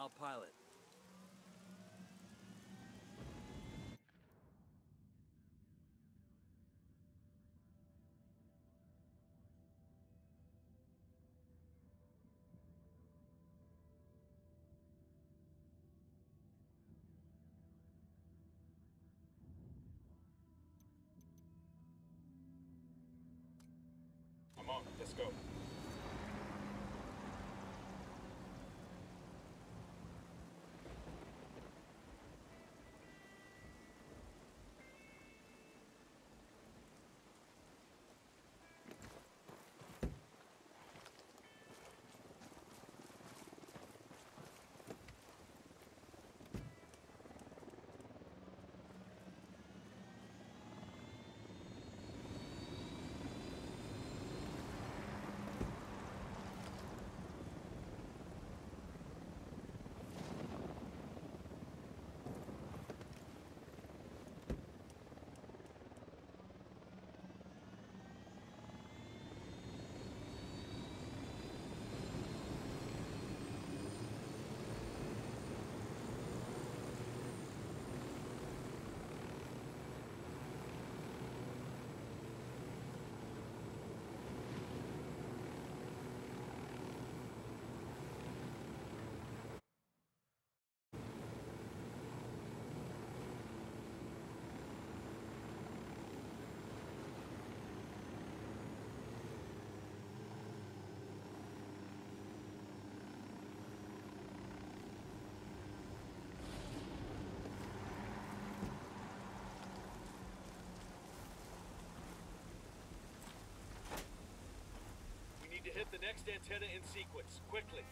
I'll pilot. I'm on. Let's go. We need to hit the next antenna in sequence, quickly.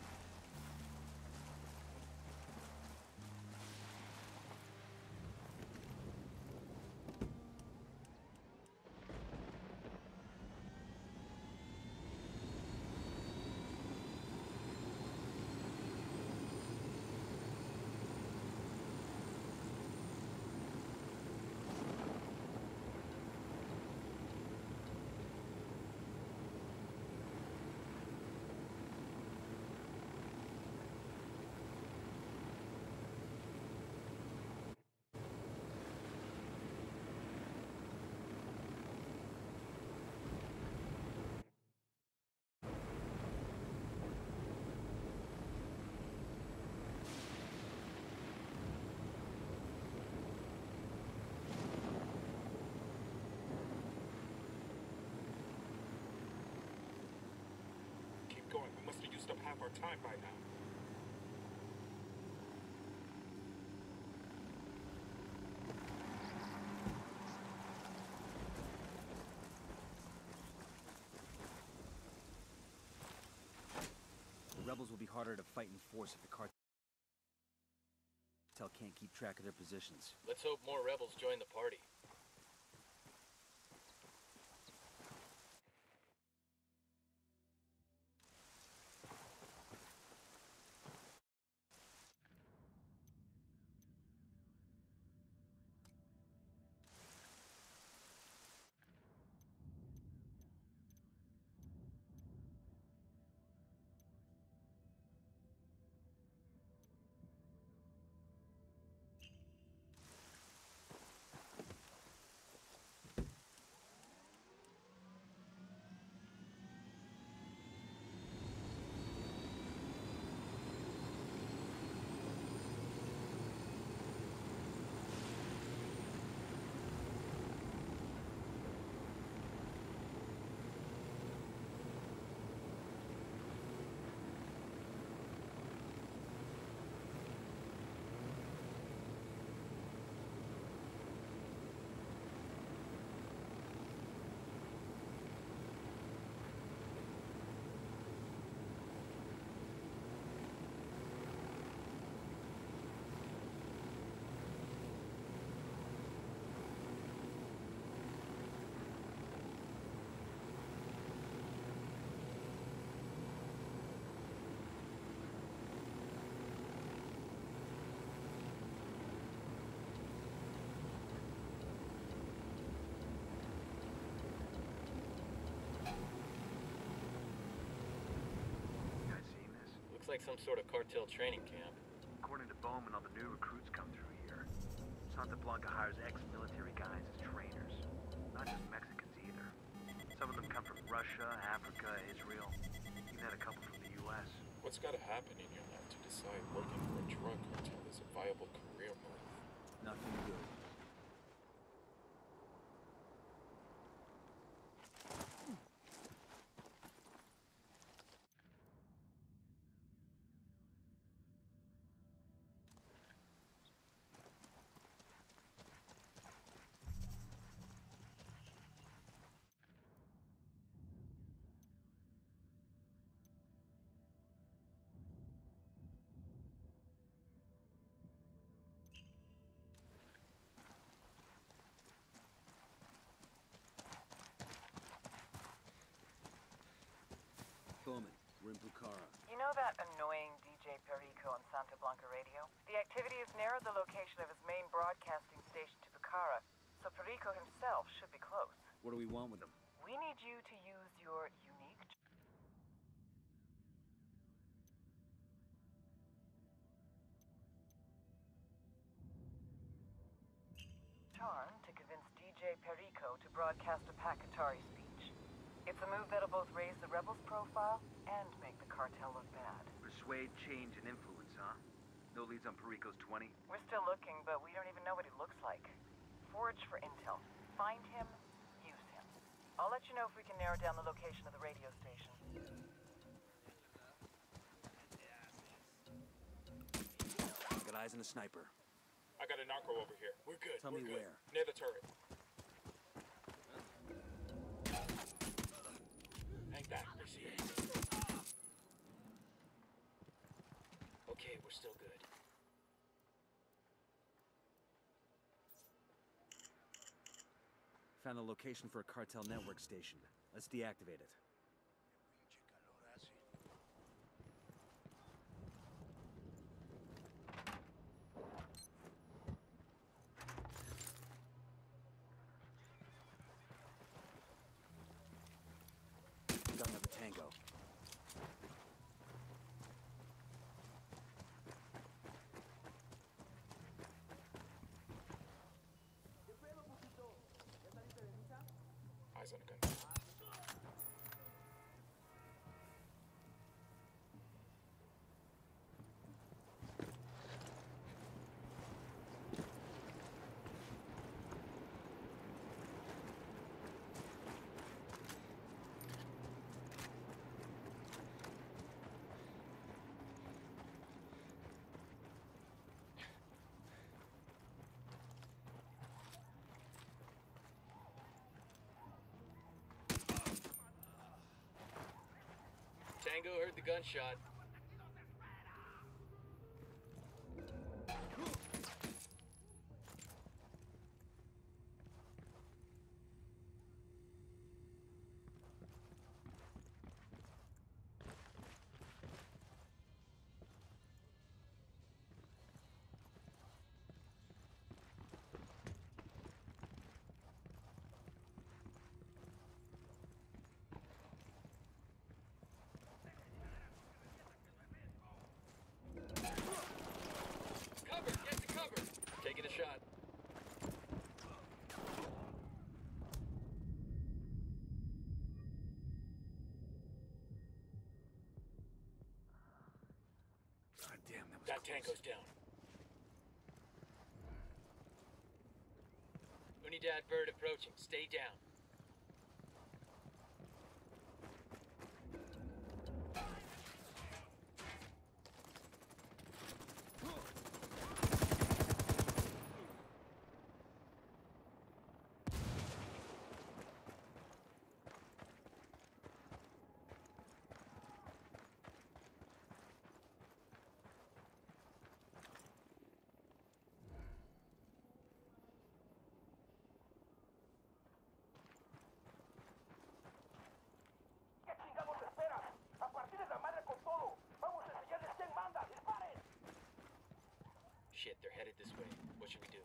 Keep going. We must have used up half our time by now. The rebels will be harder to fight in force if the cartel can't keep track of their positions. Let's hope more rebels join the party. like some sort of cartel training camp. According to Bowman, all the new recruits come through here. Santa Blanca hires ex-military guys as trainers. Not just Mexicans either. Some of them come from Russia, Africa, Israel. Even had a couple from the U.S. What's gotta happen in your life to decide working for a drug cartel is a viable career move? Nothing good. Bowman, we're in Bukhara. You know that annoying DJ Perico on Santa Blanca radio? The activity has narrowed the location of his main broadcasting station to Bukhara, so Perico himself should be close. What do we want with him? We need you to use your unique charm to convince DJ Perico to broadcast a Pakatari speech. It's a move that'll both raise the rebels' profile and make the cartel look bad. Persuade, change, and influence, huh? No leads on Perico's 20? We're still looking, but we don't even know what he looks like. Forage for intel. Find him, use him. I'll let you know if we can narrow down the location of the radio station. Got eyes on a sniper. I got a narco over here. We're good. Tell we're me good. where. Near the turret. Hang back, I see it. Okay, we're still good. Found the location for a cartel network station. Let's deactivate it. Got another tango. Eyes on a gun. Tango heard the gunshot. Cover! Get to cover! Taking a shot. God damn, that was That close. tango's down. Unidad bird approaching. Stay down. Shit, they're headed this way. What should we do?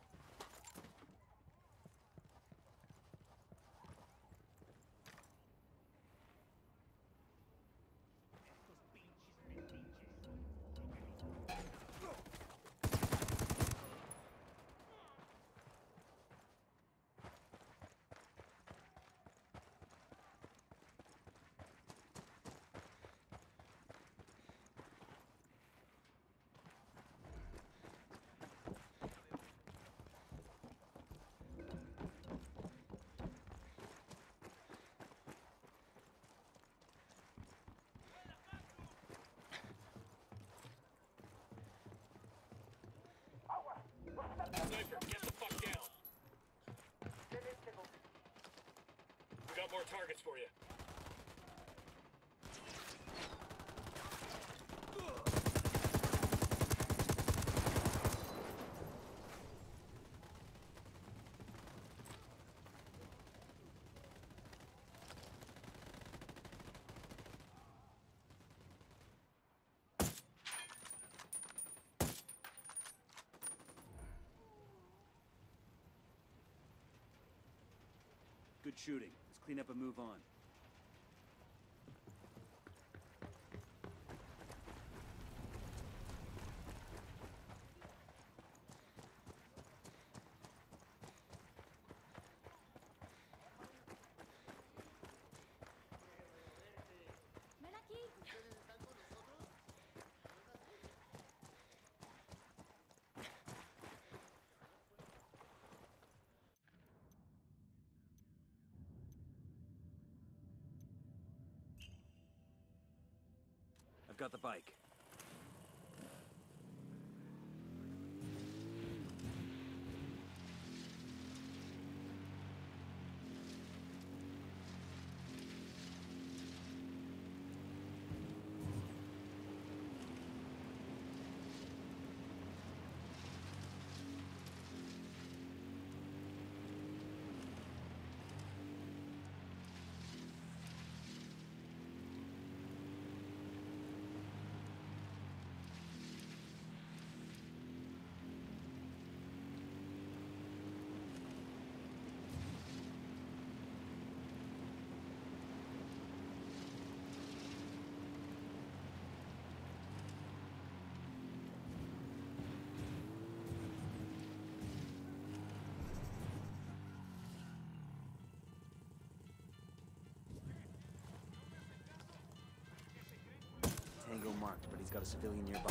Good shooting. Let's clean up and move on. Ven aquí. I've got the bike. Tango marked, but he's got a civilian nearby.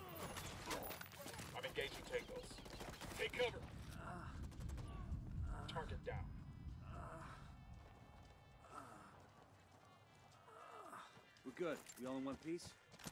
I'm engaging tangos. Take cover! Target down. We're good. We all in one piece?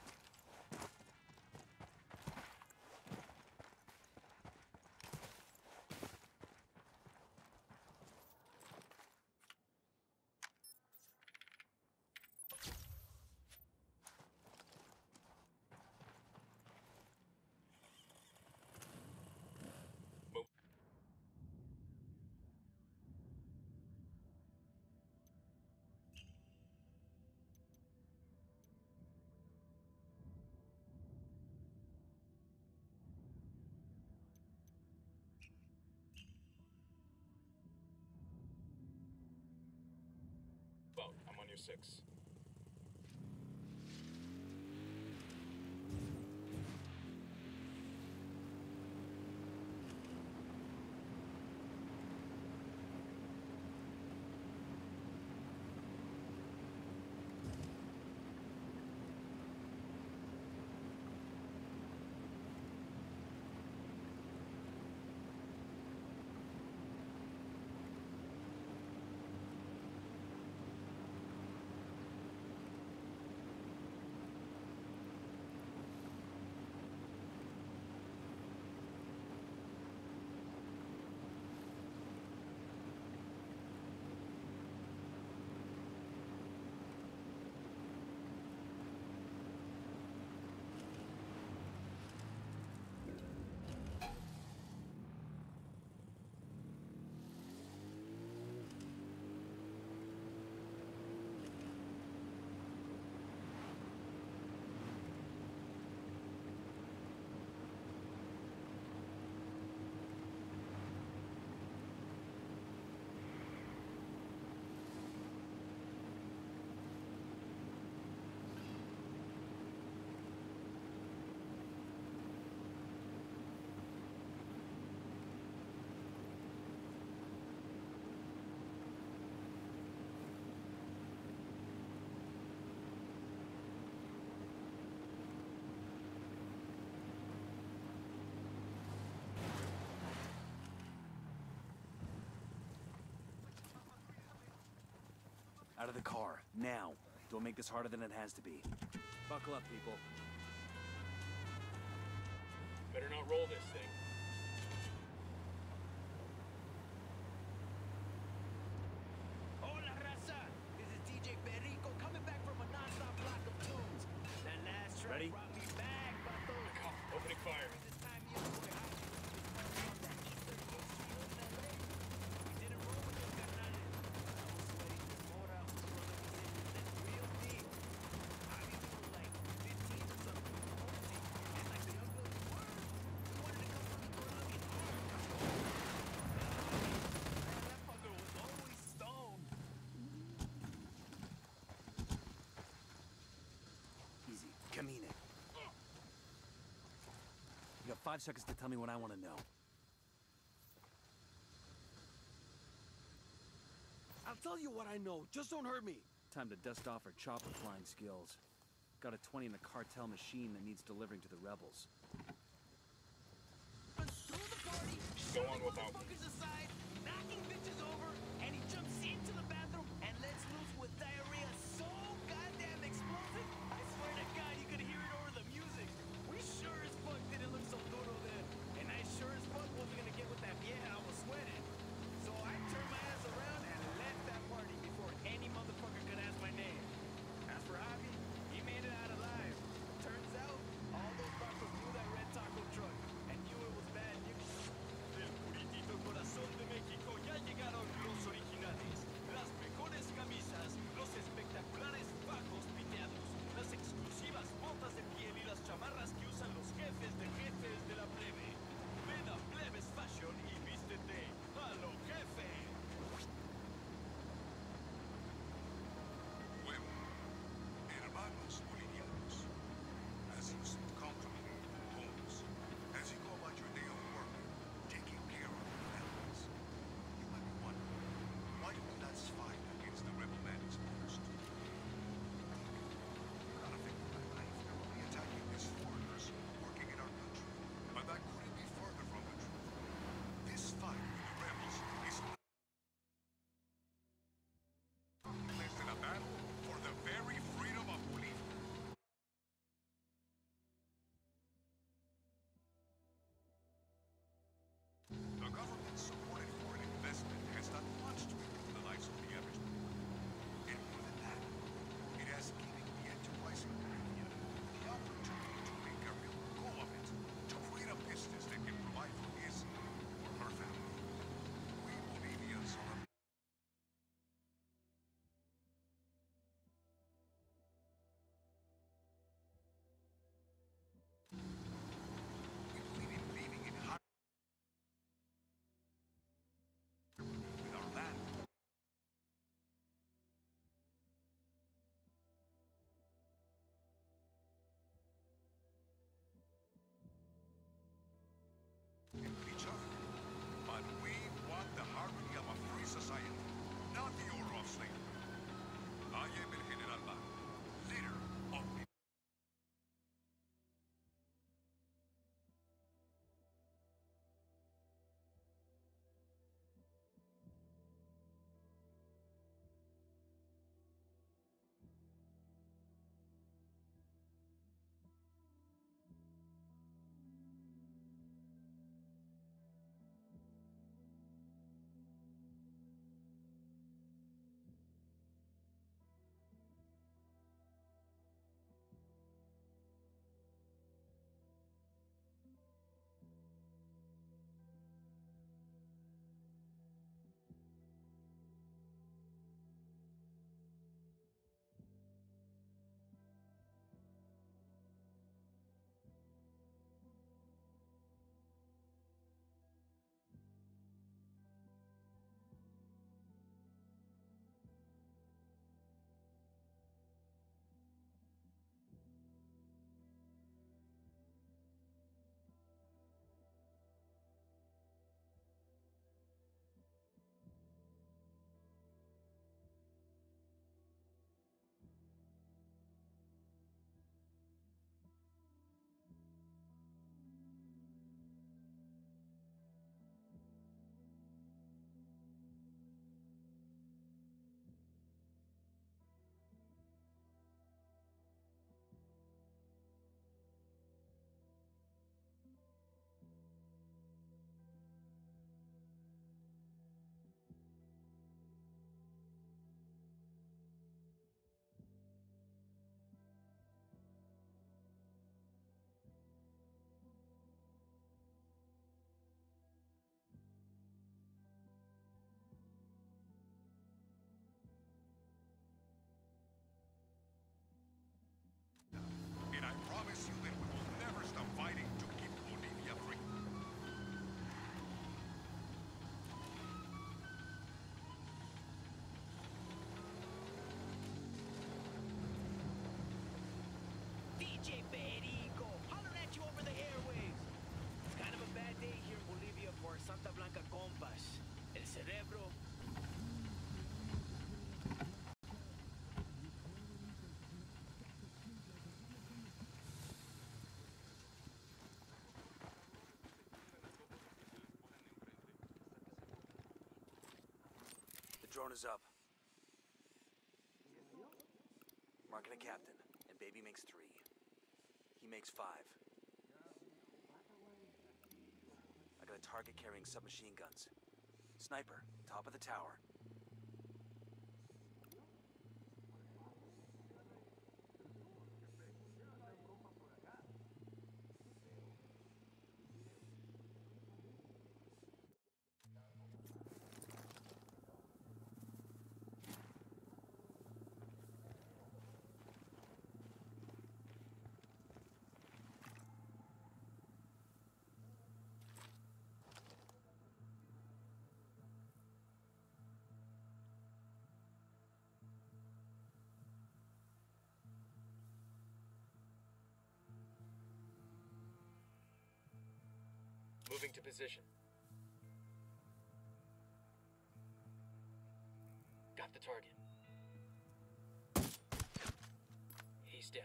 Move. Boat, I'm on your 6. Out of the car, now. Don't make this harder than it has to be. Buckle up, people. Better not roll this thing. Hola, raza! This is DJ Perico coming back from a non-stop block of tunes. That last track Ready? brought me back, vato. Opening fire. This time you know we're hiding from that Eastern Coast Street in LA. We didn't roll with those carnales. I was sweating the Mora, that's real deep. Obviously, we're like 15 or something. And like the ugly word, we wanted to come from 5 seconds to tell me what I want to know. I'll tell you what I know. Just don't hurt me. Time to dust off our chopper flying skills. Got a 20 in the cartel machine that needs delivering to the rebels. Through the party, Go on shoving without me. motherfuckers aside, knocking bitches over, and he jumps into the bathroom and lets loose with diarrhea so goddamn explosive. I swear to God, you could hear it over the music. We sure as fuck didn't look so duro then, and I sure as fuck wasn't gonna get with that vieja I was sweating. So I turned my ass around and left that party before any motherfucker could ask my name. As for Javi, he made it out alive. Turns out, all those barbers knew that red taco truck and knew it was bad news. El puritito corazón de Drone is up. Marking a captain, and Baby makes 3. He makes 5. I got a target carrying submachine guns. Sniper, top of the tower. Moving to position. Got the target. He's down.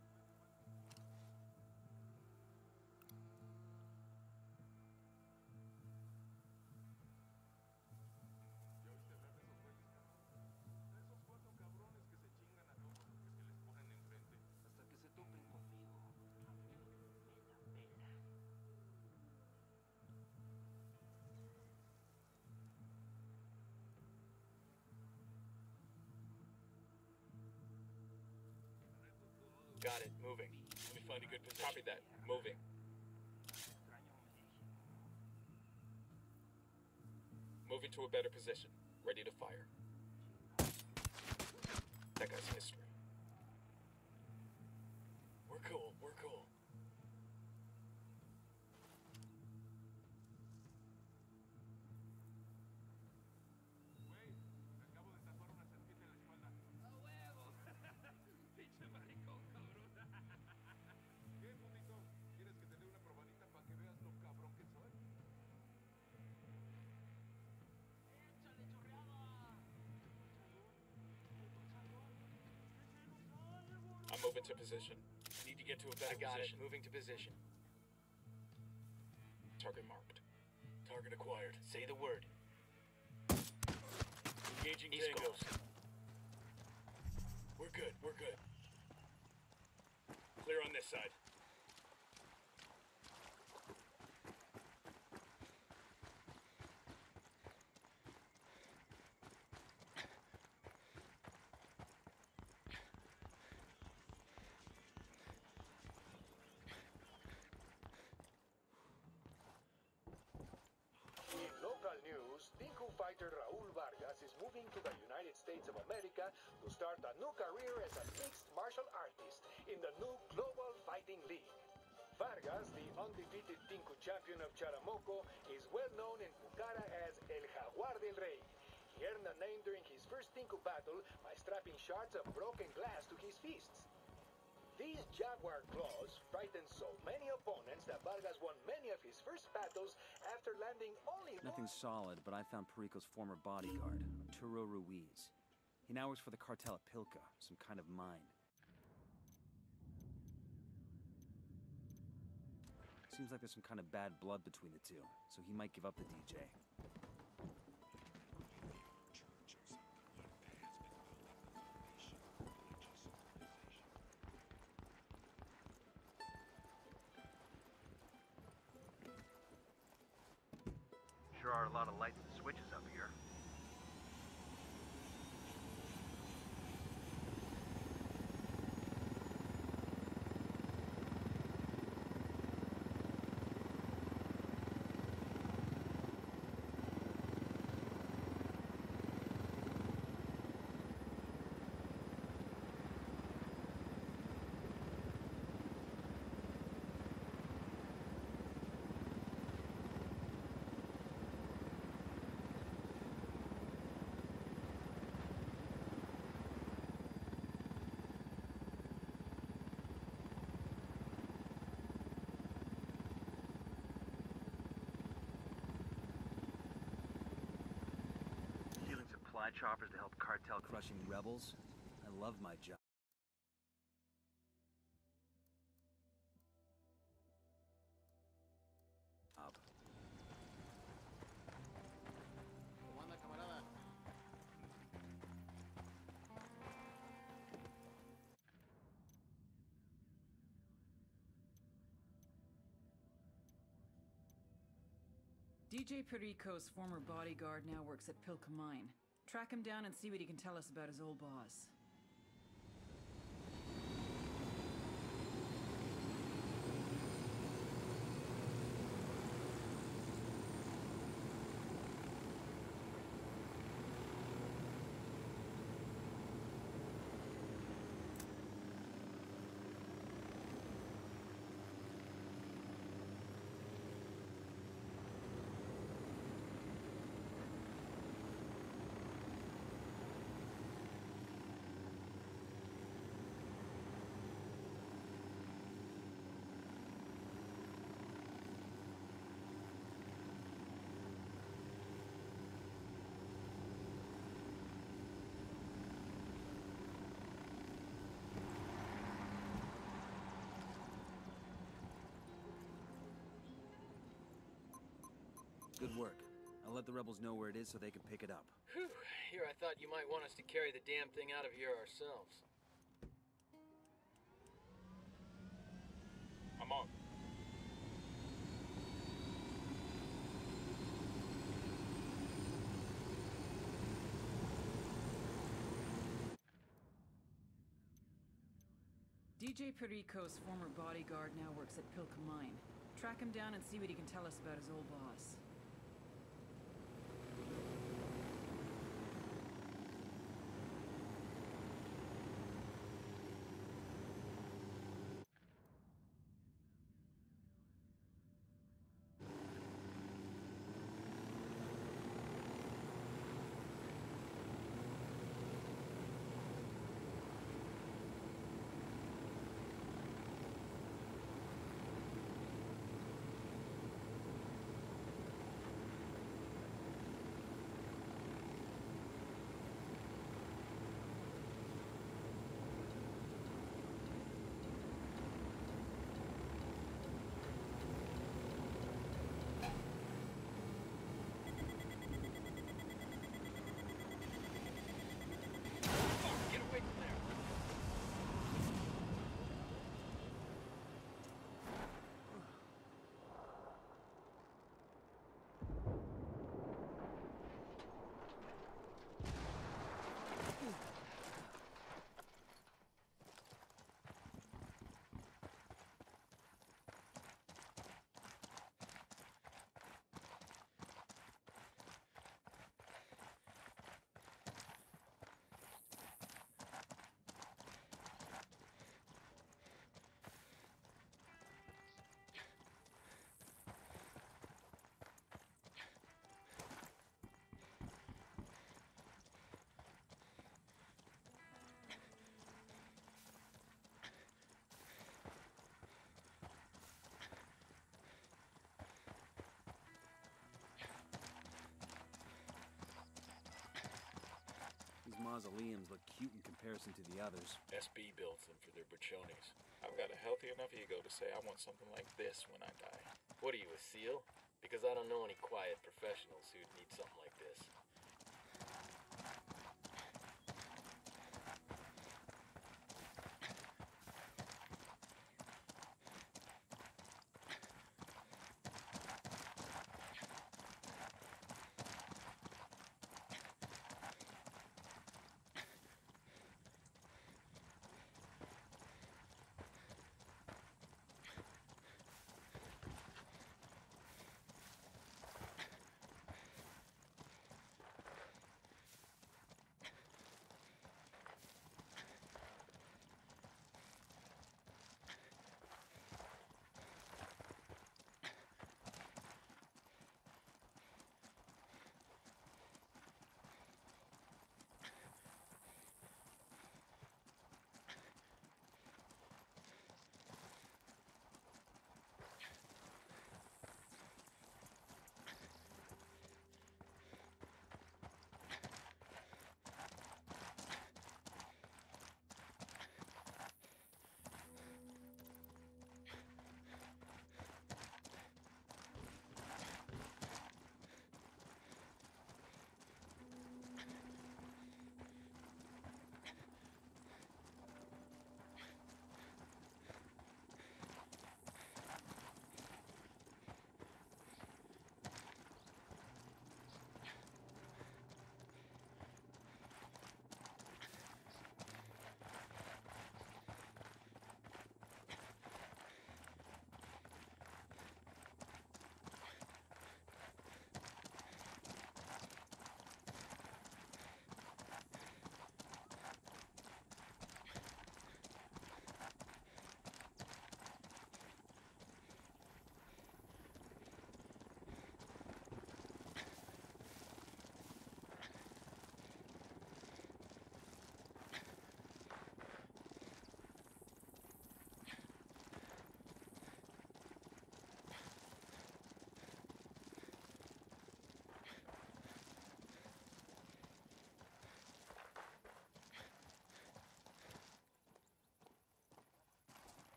Got it. Moving. Let me find a good position. Copy that. Moving. Moving to a better position. Ready to fire. That guy's history. We're cool. We're cool. I'm moving to position. Need to get to a better position. I got it. Moving to position. Target marked. Target acquired. Say the word. Engaging tangos. We're good. We're good. Clear on this side. Local news, Tinku fighter Raul Vargas is moving to the United States of America to start a new career as a mixed martial artist in the new Global Fighting League. Vargas, the undefeated Tinku champion of Charamoco, is well known in Pucara as El Jaguar del Rey. He earned the name during his first Tinku battle by strapping shards of broken glass to his fists. These jaguar claws frightened so many opponents that Vargas won many of his first battles after landing only Nothing solid, but I found Perico's former bodyguard, Arturo Ruiz. He now works for the cartel at Pilca, some kind of mine. Seems like there's some kind of bad blood between the two, so he might give up the DJ. Sure are a lot of lights and switches up here. Supply choppers to help cartel Crushing rebels? I love my job. DJ Perico's former bodyguard now works at Pilka Mine. Track him down and see what he can tell us about his old boss. Good work. I'll let the rebels know where it is so they can pick it up. Whew. Here I thought you might want us to carry the damn thing out of here ourselves. I'm on. DJ Perico's former bodyguard now works at Pilka Mine. Track him down and see what he can tell us about his old boss. Get away from there! These mausoleums look cute in comparison to the others. SB builds them for their buchones. I've got a healthy enough ego to say I want something like this when I die. What are you, a SEAL? Because I don't know any quiet professionals who'd need something like this.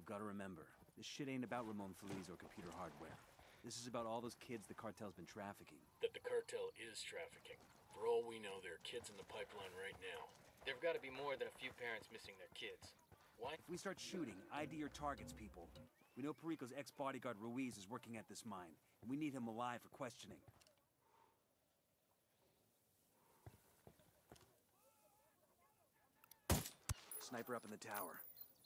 gotta remember, this shit ain't about Ramon Feliz or computer hardware. This is about all those kids the cartel's been trafficking. That the cartel is trafficking. For all we know, there are kids in the pipeline right now. There've got to be more than a few parents missing their kids. Why? If we start shooting, ID your targets, people. We know Perico's ex-bodyguard Ruiz is working at this mine, and we need him alive for questioning. Sniper up in the tower.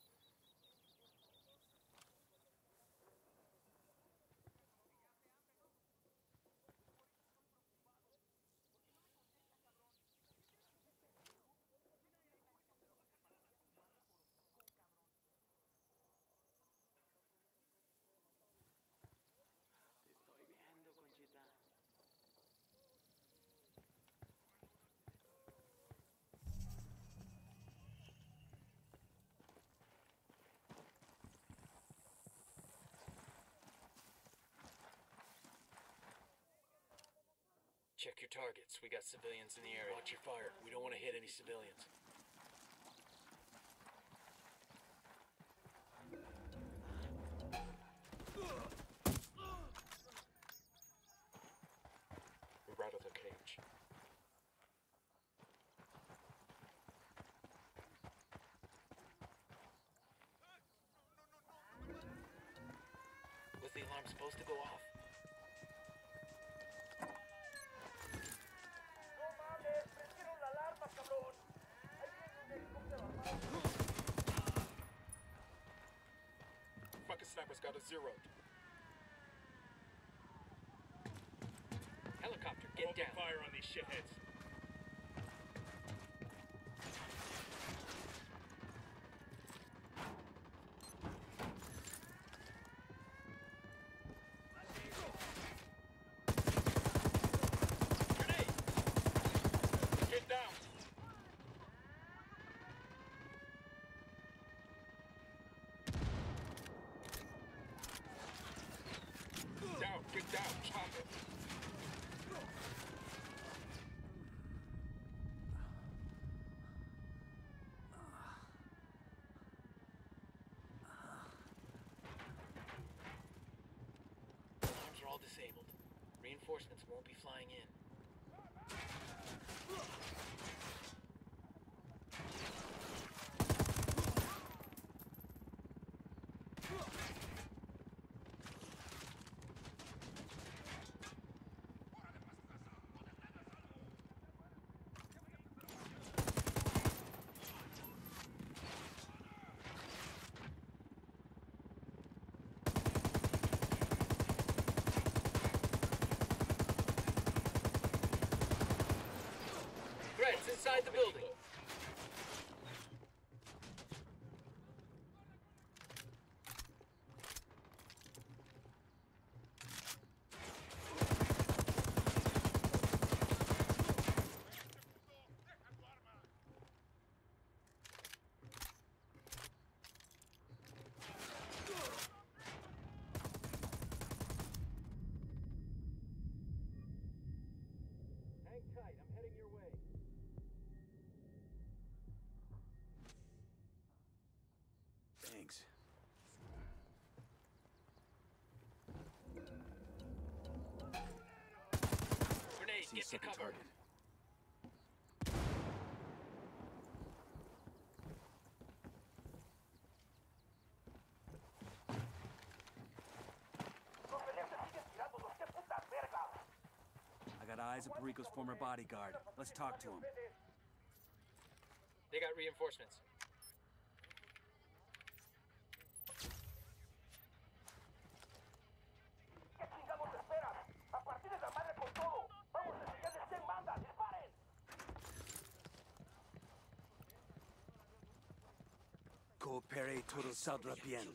Check your targets. We got civilians in the area. Watch your fire. We don't want to hit any civilians. We're out of the cage. Was the alarm supposed to go off? Fucking sniper's got us zeroed. Helicopter, get down. Fire on these shitheads. Grenade! Get down! Down, get down, chopper. Alarms are all disabled. Reinforcements won't be flying in. Threats inside the building. Hang tight, I'm heading your way. Thanks. Grenade, See get to second cover. target. I got eyes of Perico's former bodyguard. Let's talk to him. They got reinforcements. Coopere, todo saldrá bien.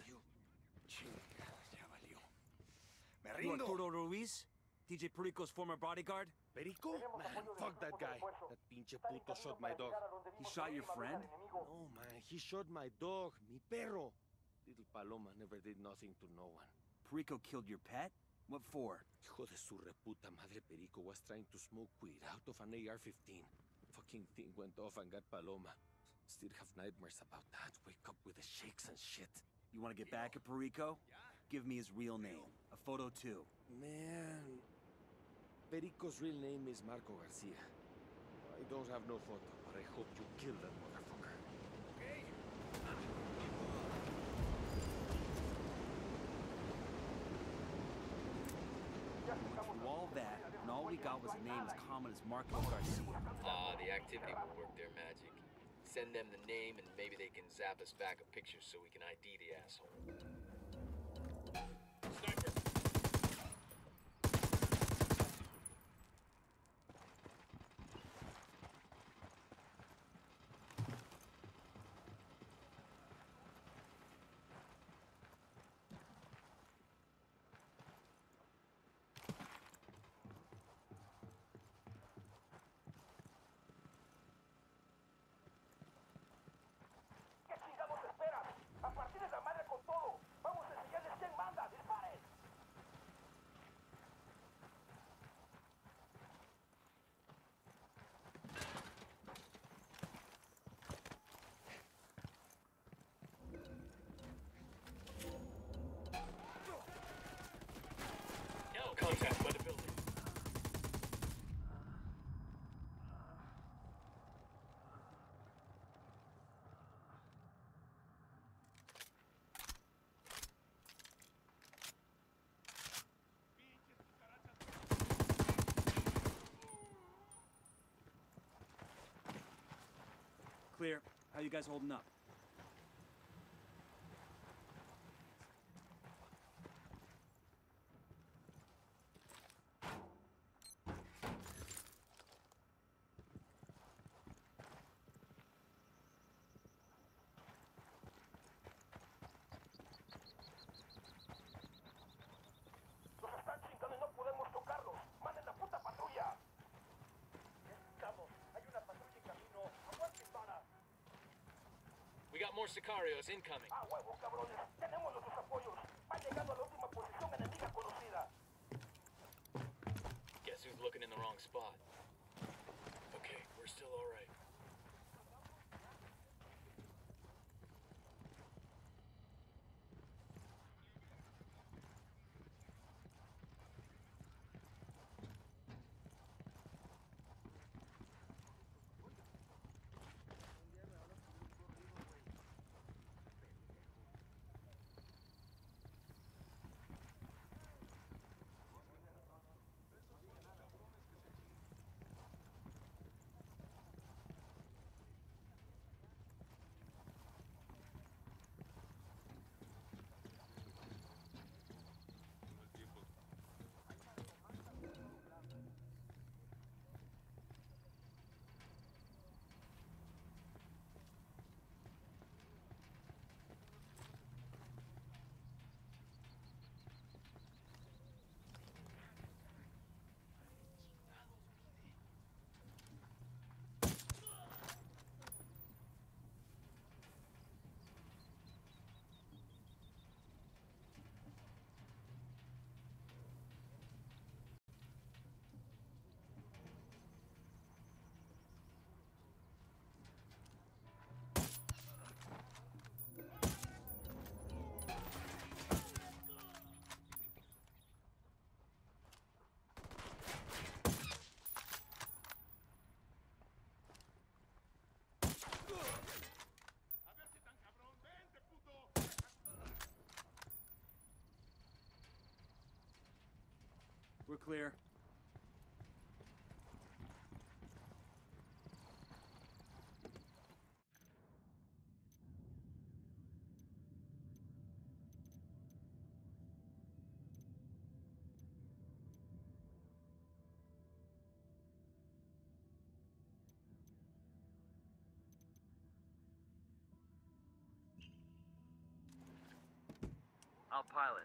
Me You rindo. Arturo Ruiz? DJ Perico's former bodyguard? Perico? Man, fuck that guy. That pinche puto shot my dog. He shot your friend? No, man, he shot my dog, mi perro. Little Paloma never did nothing to no one. Perico killed your pet? What for? Hijo de su reputa madre, Perico was trying to smoke weed out of an AR-15. Fucking thing went off and got Paloma. Still have nightmares about that. Wake up with the shakes and shit. You want to get back at Perico? Give me his real name. A photo too. Man, Perico's real name is Marco Garcia. I don't have no photo, but I hope you kill that motherfucker. Through all that, and all we got was a name as common as Marco Garcia. Ah, the activity will work their magic. Send them the name and maybe they can zap us back a picture so we can ID the asshole. Sniper! Contact by the building. Clear. How you guys holding up? We got more Sicarios incoming. Guess who's looking in the wrong spot? Okay, we're still all right. We're clear. I'll pilot.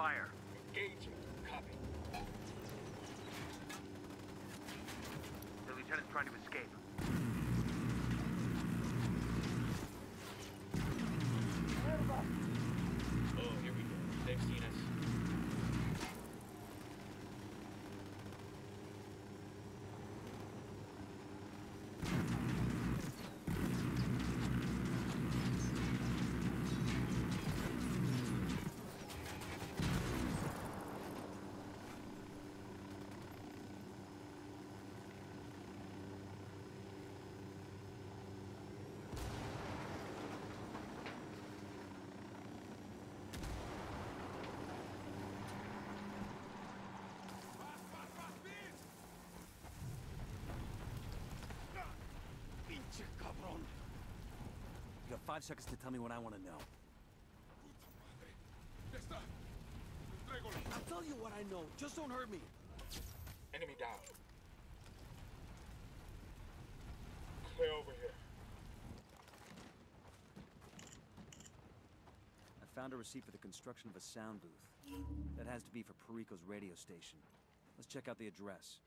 fire. Engaging. Copy. The lieutenant's trying to escape. Oh, here we go. They've seen us. You got 5 seconds to tell me what I want to know. I'll tell you what I know. Just don't hurt me. Enemy down. Clear over here. I found a receipt for the construction of a sound booth. That has to be for Perico's radio station. Let's check out the address.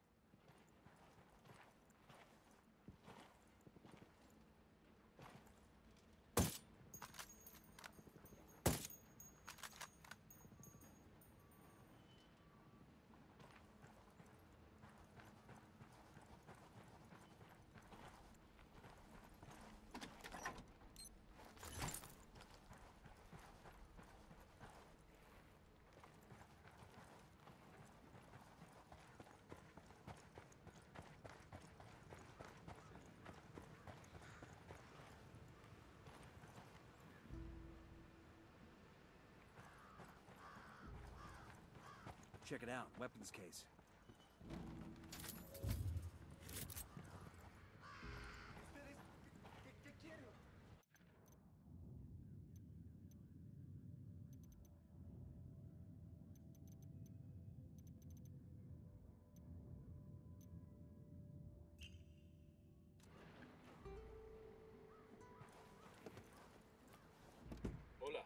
Check it out, weapons case. Hola.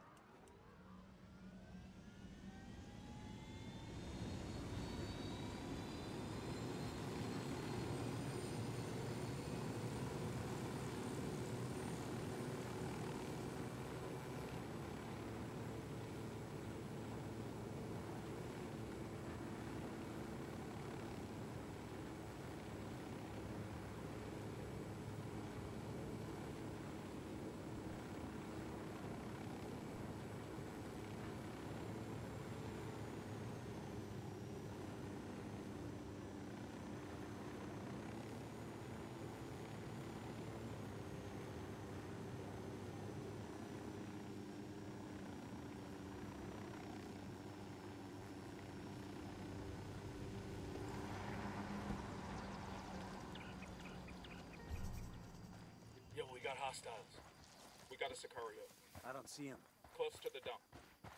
Yo, we got hostiles. We got a Sicario. I don't see him. Close to the dump.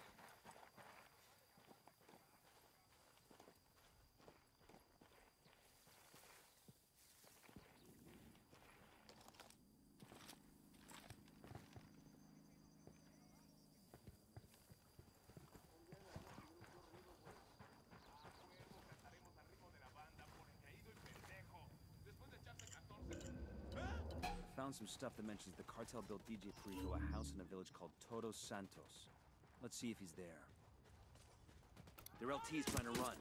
Found some stuff that mentions the cartel built DJ Perico a house in a village called Todos Santos. Let's see if he's there. Their LT's trying to run.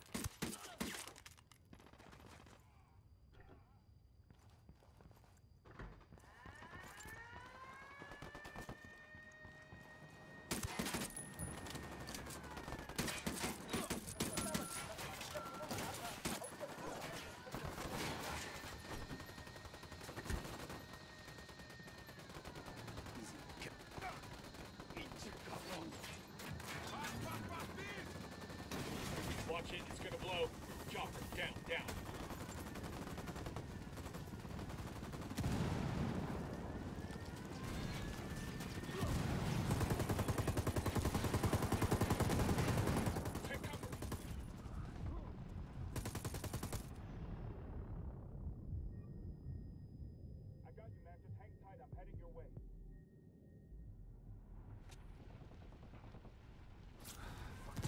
Watch it, it's gonna blow. Chopper, down, down. Take cover. I got you, man. Just hang tight. I'm heading your way. Fuck,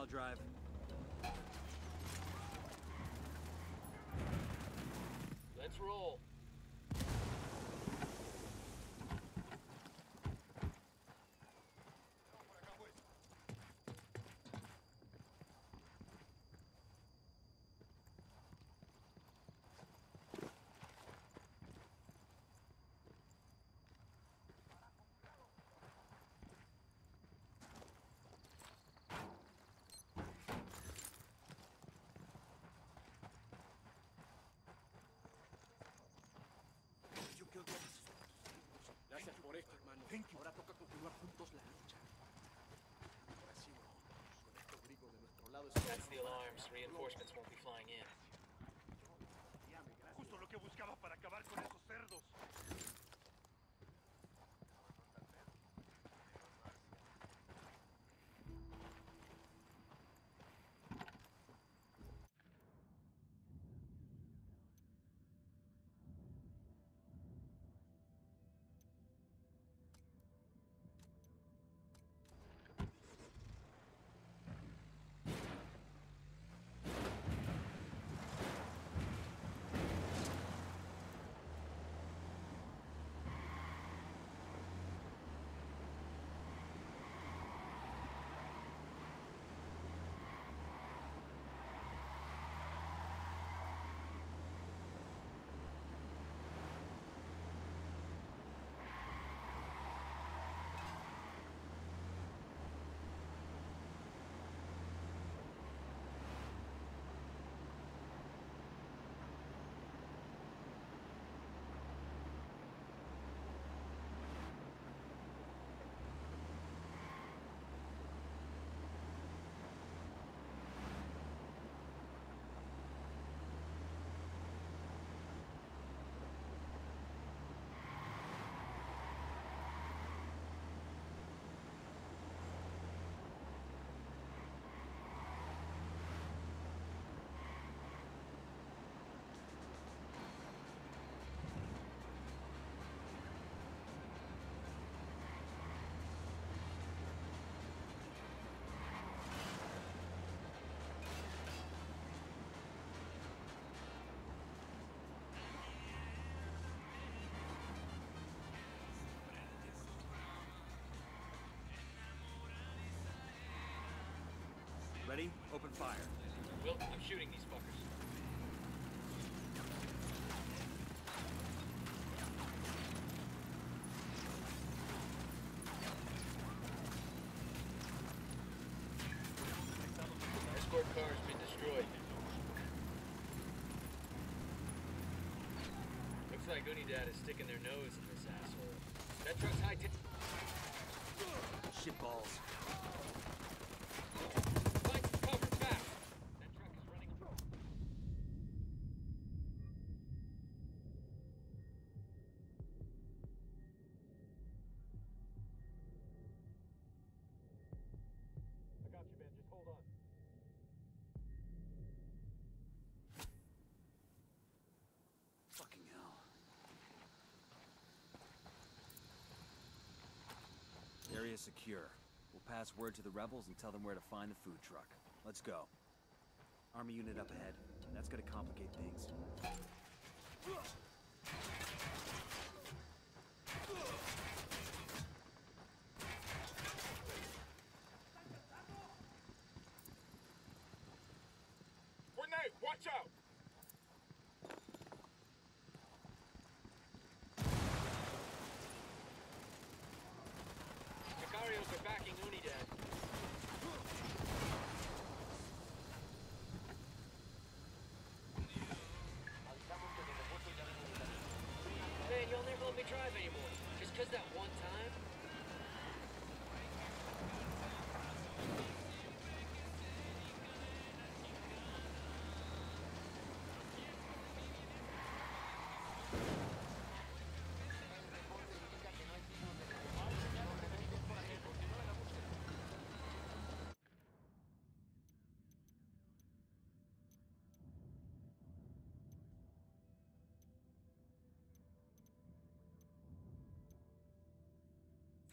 I'll drive. Let's roll. Gracias por esto, hermano. Ahora toca continuar juntos la lucha. Ahora sí, bro. Con este abrigo de nuestro lado es... That's the alarms. Reinforcements won't be flying in. Justo lo que buscaba para acabar con esos cerdos. Ready? Open fire. Will, I'm shooting these fuckers. Escort car's been destroyed. Looks like Unidad is sticking their nose in this asshole. That truck's high tech. Shit balls. Find some cover, fast! That truck is running. I got you, man. Just hold on. Fucking hell. Area secure. We'll pass word to the rebels and tell them where to find the food truck. Let's go. Army unit up ahead. That's gonna complicate things. Grenade! Watch out! Sicarios are backing Unidad. Man, you'll never let me drive anymore. Just 'cause that one time?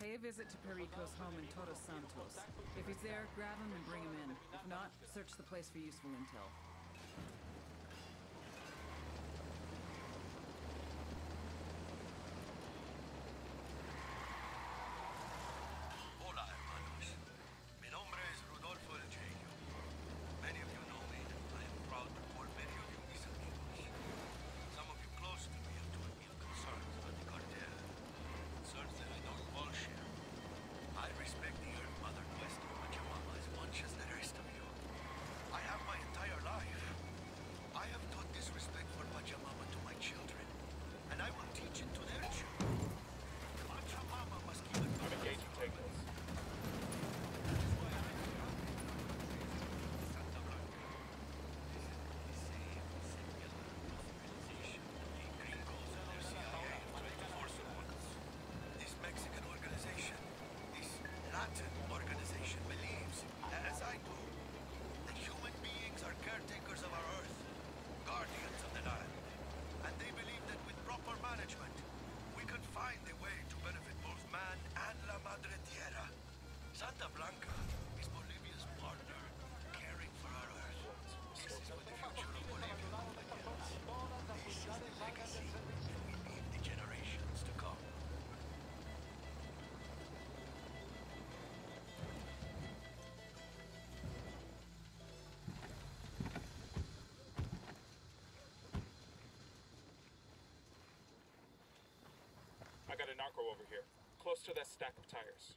Pay a visit to Perico's home in Todos Santos. If he's there, grab him and bring him in. If not, search the place for useful intel. Hola, hermanos. Mi nombre es Rodolfo El Genio. Many of you know me, and I am proud to call many of you mis amigos. Some of you close to me have told me of concerns about the cartel. Concerns that I know you all share. I respect the Earth Mother Quest of Pachamama as much as the rest of you. I have my entire life. I have taught this respect for Pachamama to my children, and I will teach it to their children. Pachamama must keep it. I'm engaging Tegnos. This Mexican organization, this Latin organization believes, as I do, that human beings are caretakers of our earth, guardians of the land. And they believe that with proper management, we can find a way to benefit both man and La Madre Tierra. Santa Blanca is Bolivia's partner, caring for our earth. This is what the future of Bolivia will begins. This is the legacy that we leave the generations to come. I got a narco over here, close to that stack of tires.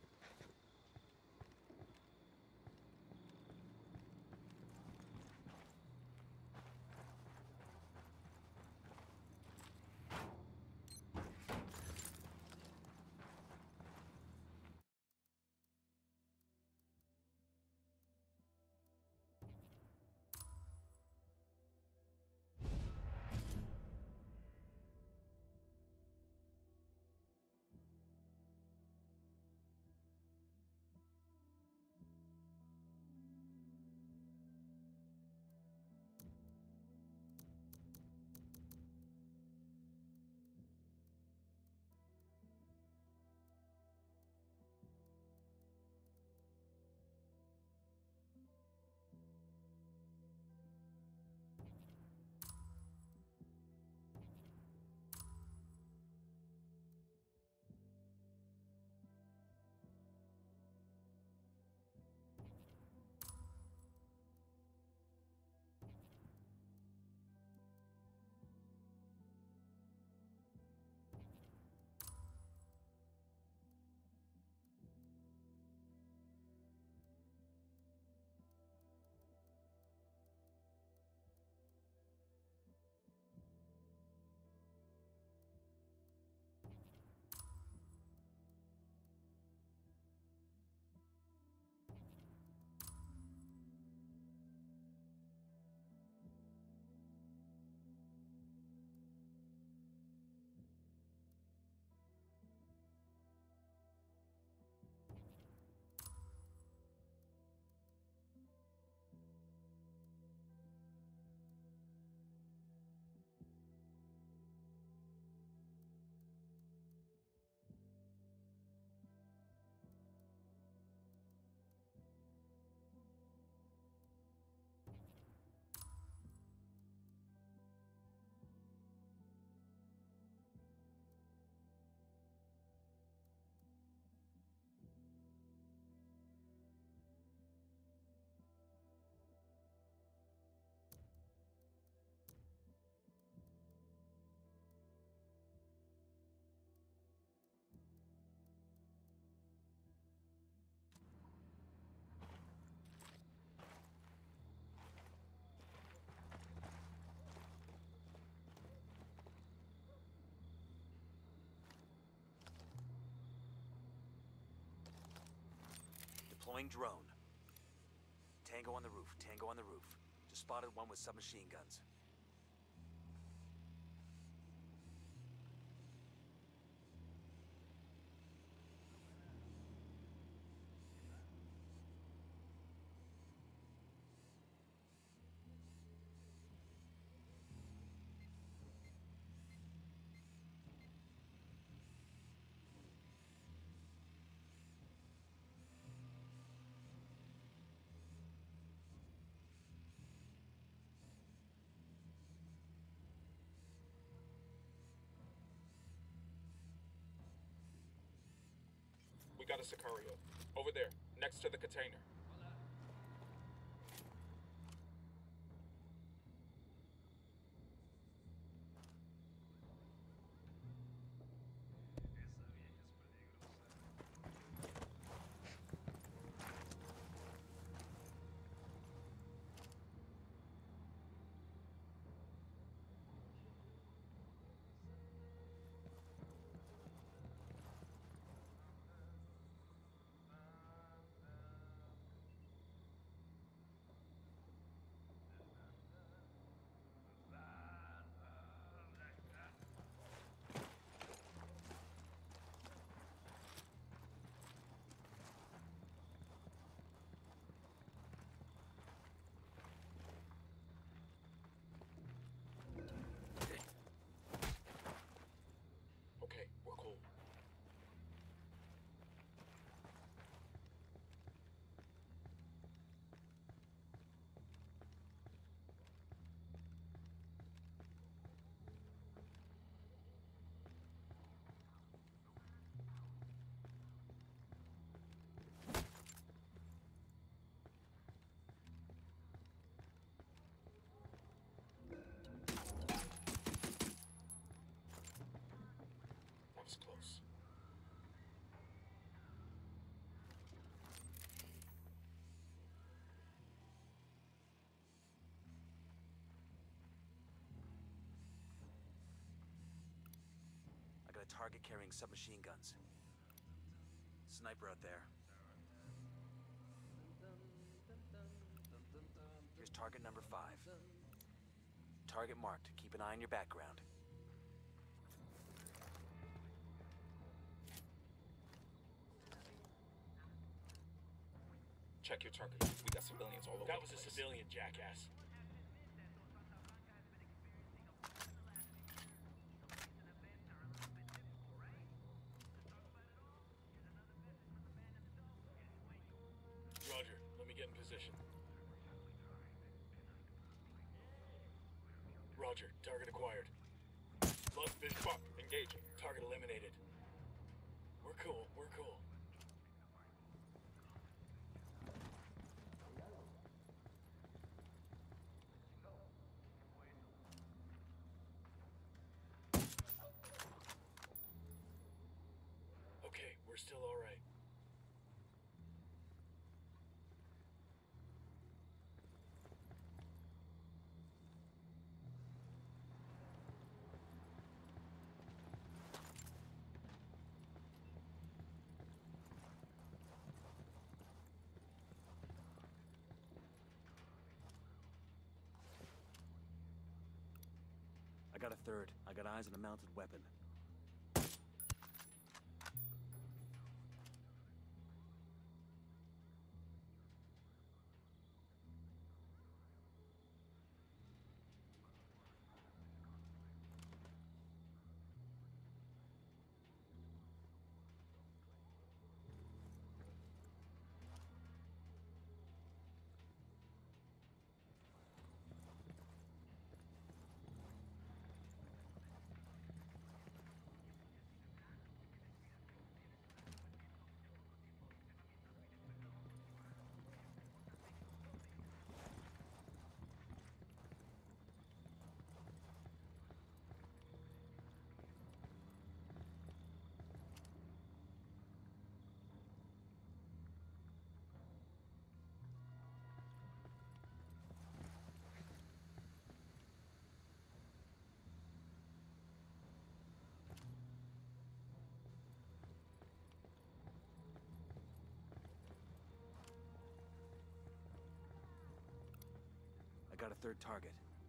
Deploying drone. Tango on the roof, Tango on the roof. Just spotted one with submachine guns. got a Sicario. Over there, next to the container. Okay, we're cool. That was close. I got a target carrying submachine guns. Sniper out there. Here's target number 5. Target marked. Keep an eye on your background. Check your target. We got civilians all over That the was a place. civilian, jackass. Roger, let me get in position. Roger, target acquired. Lost vision. Fuck, engaging. Target eliminated. We're cool, we're cool. Okay, we're still all right. I got a third. I got eyes on a mounted weapon. I got a third target.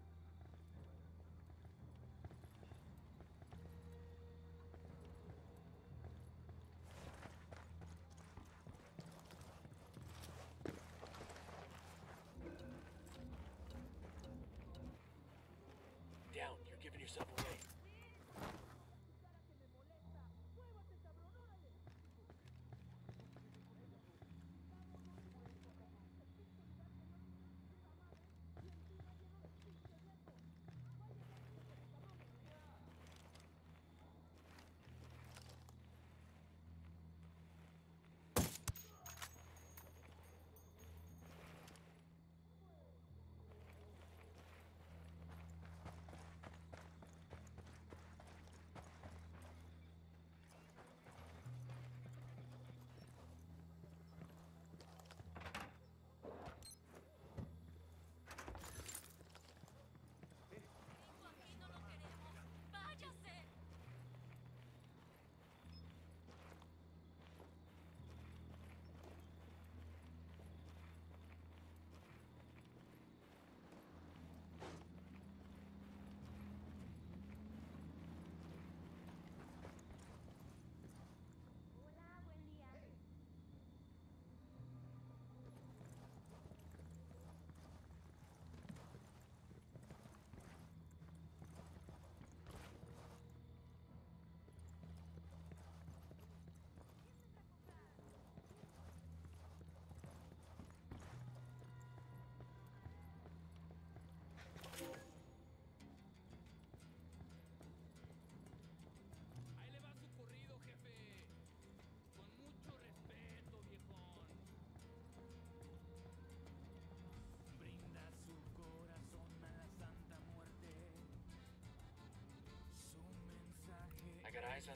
Down, you're giving yourself away.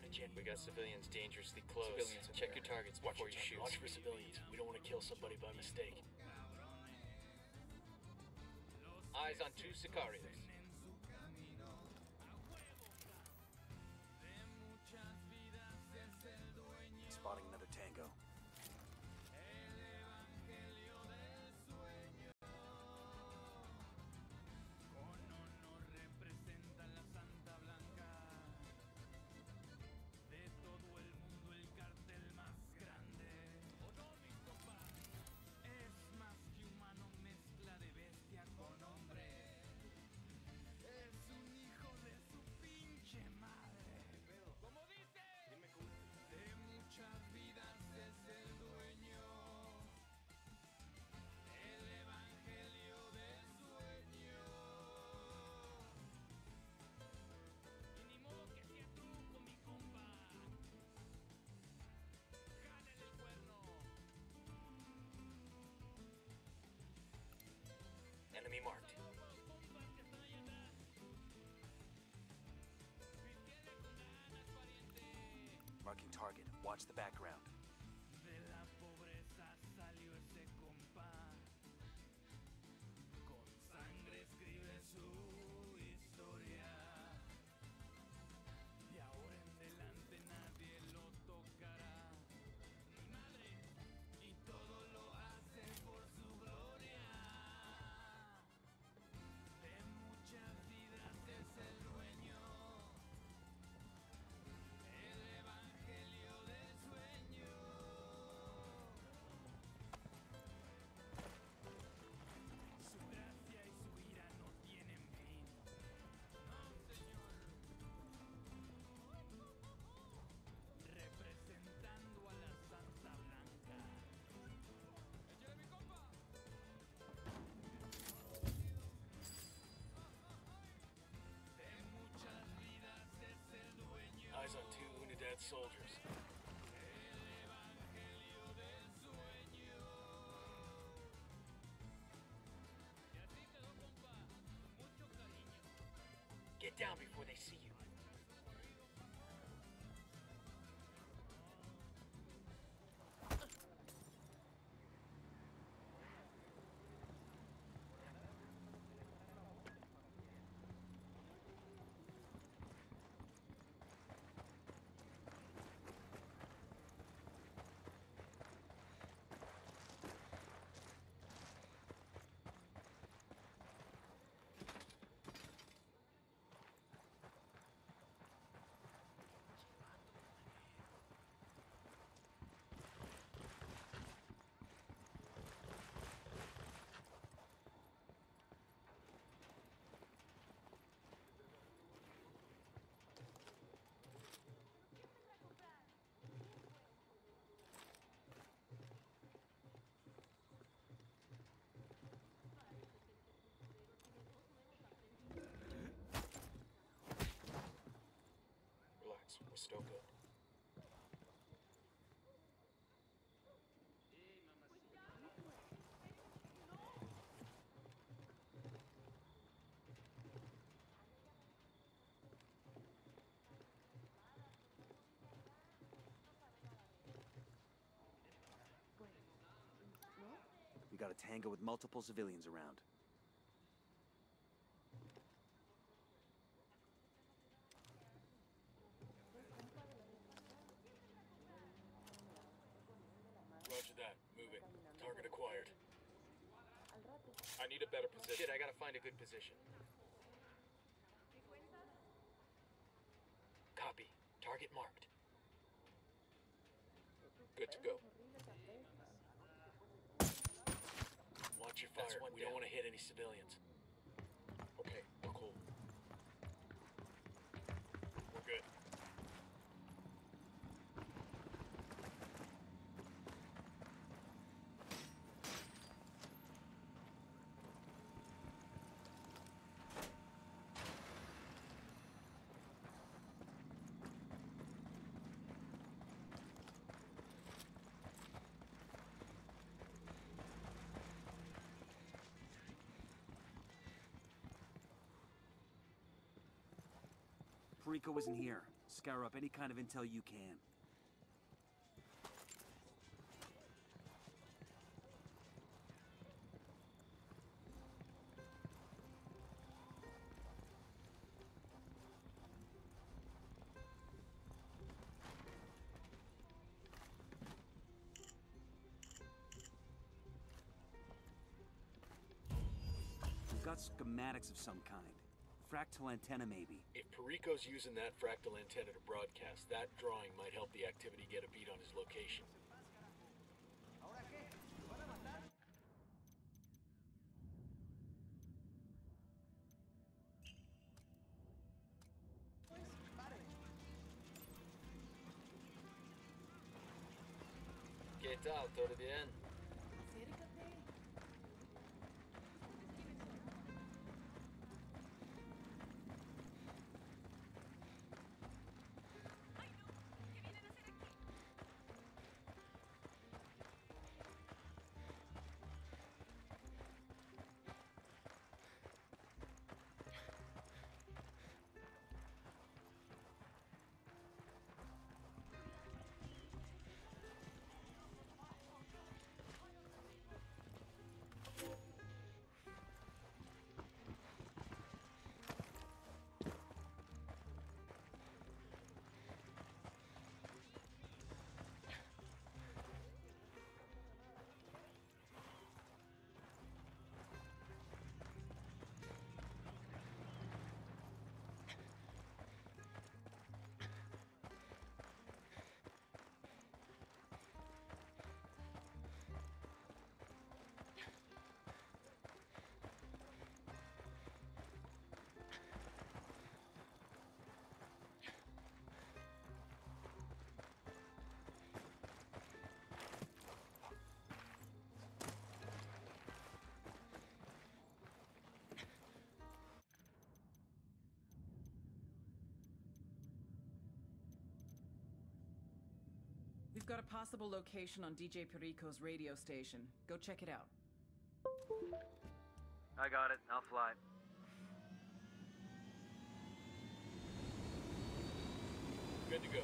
We got civilians dangerously close. Civilians in Check there. your targets Watch before your you shoot. targets. Watch for civilians. We don't want to kill somebody by mistake. Eyes on 2 Sicarios. Spotting another tango. Enemy marked. Marking target. Watch the background. Eyes on 2 Unidad soldiers. Get down before they see you. Relax, we're still good. We got a tango with multiple civilians around. Roger that. Moving. Target acquired. I need a better position. Shit, I gotta find a good position. Copy. Target marked. Good to go. Watch your fire. We don't want to hit any civilians. Okay, we're cool. We're good. Perico isn't here. Scour up any kind of intel you can. We've got schematics of some kind. Fractal antenna, maybe. If Perico's using that fractal antenna to broadcast, that drawing might help the activity get a beat on his location. ¿Qué tal? ¿Todo bien? We've got a possible location on DJ Perico's radio station. Go check it out. I got it. I'll fly. Good to go.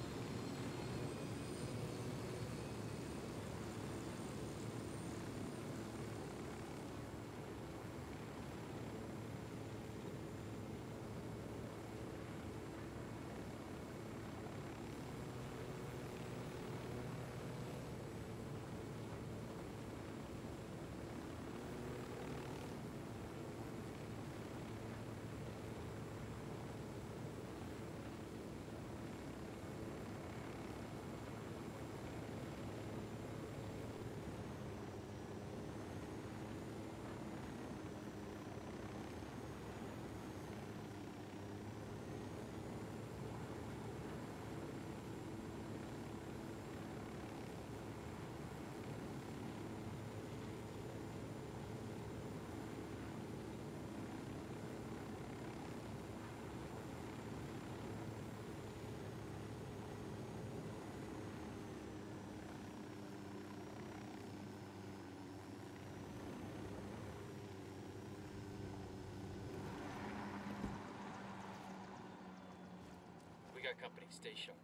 We got company. Stay sharp.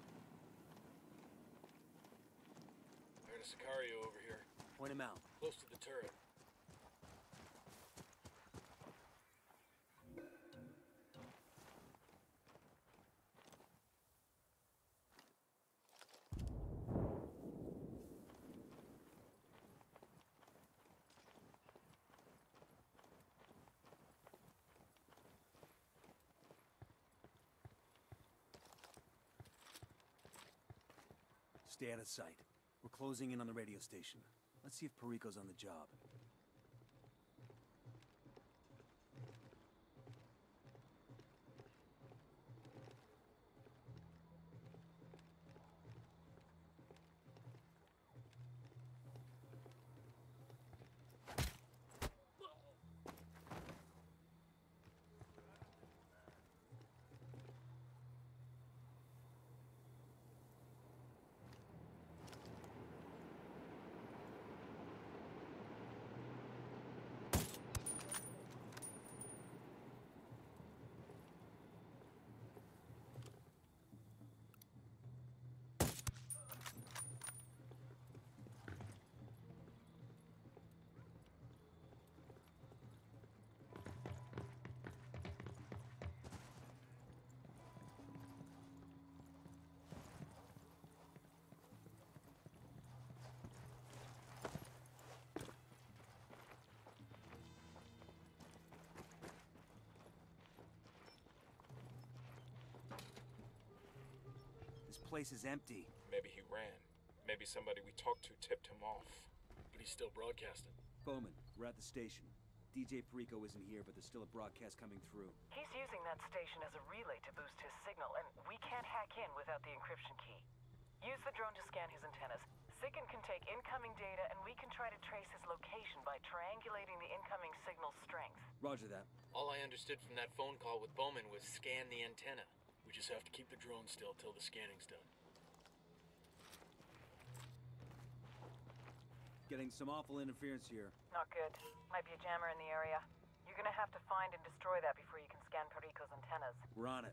I heard a Sicario over here. Point him out. Close to the turret. Stay out of sight. We're closing in on the radio station. Let's see if Perico's on the job. place is empty. Maybe he ran. Maybe somebody we talked to tipped him off. But he's still broadcasting. Bowman, we're at the station. DJ Perico isn't here, but there's still a broadcast coming through. He's using that station as a relay to boost his signal, and we can't hack in without the encryption key. Use the drone to scan his antennas. Sicken can take incoming data, and we can try to trace his location by triangulating the incoming signal's strength. Roger that. All I understood from that phone call with Bowman was scan the antenna. We just have to keep the drone still till the scanning's done. Getting some awful interference here. Not good. Might be a jammer in the area. You're gonna have to find and destroy that before you can scan Perico's antennas. We're on it.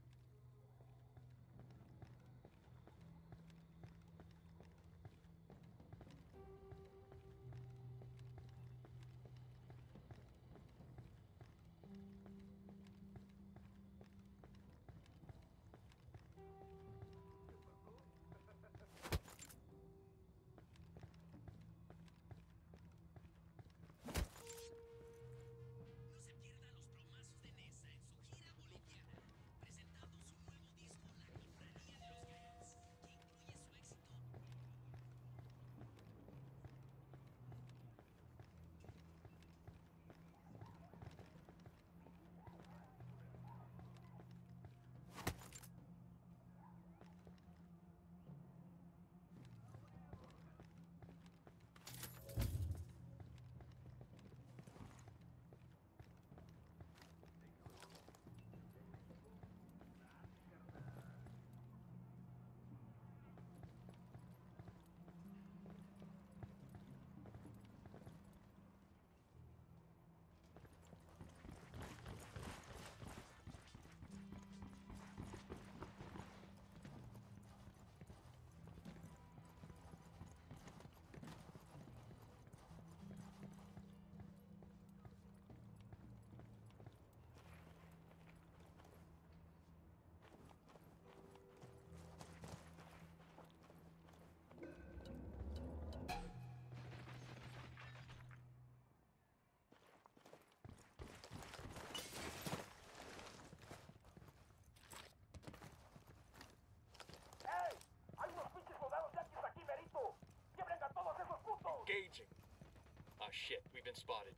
Engaging. Ah, shit. We've been spotted.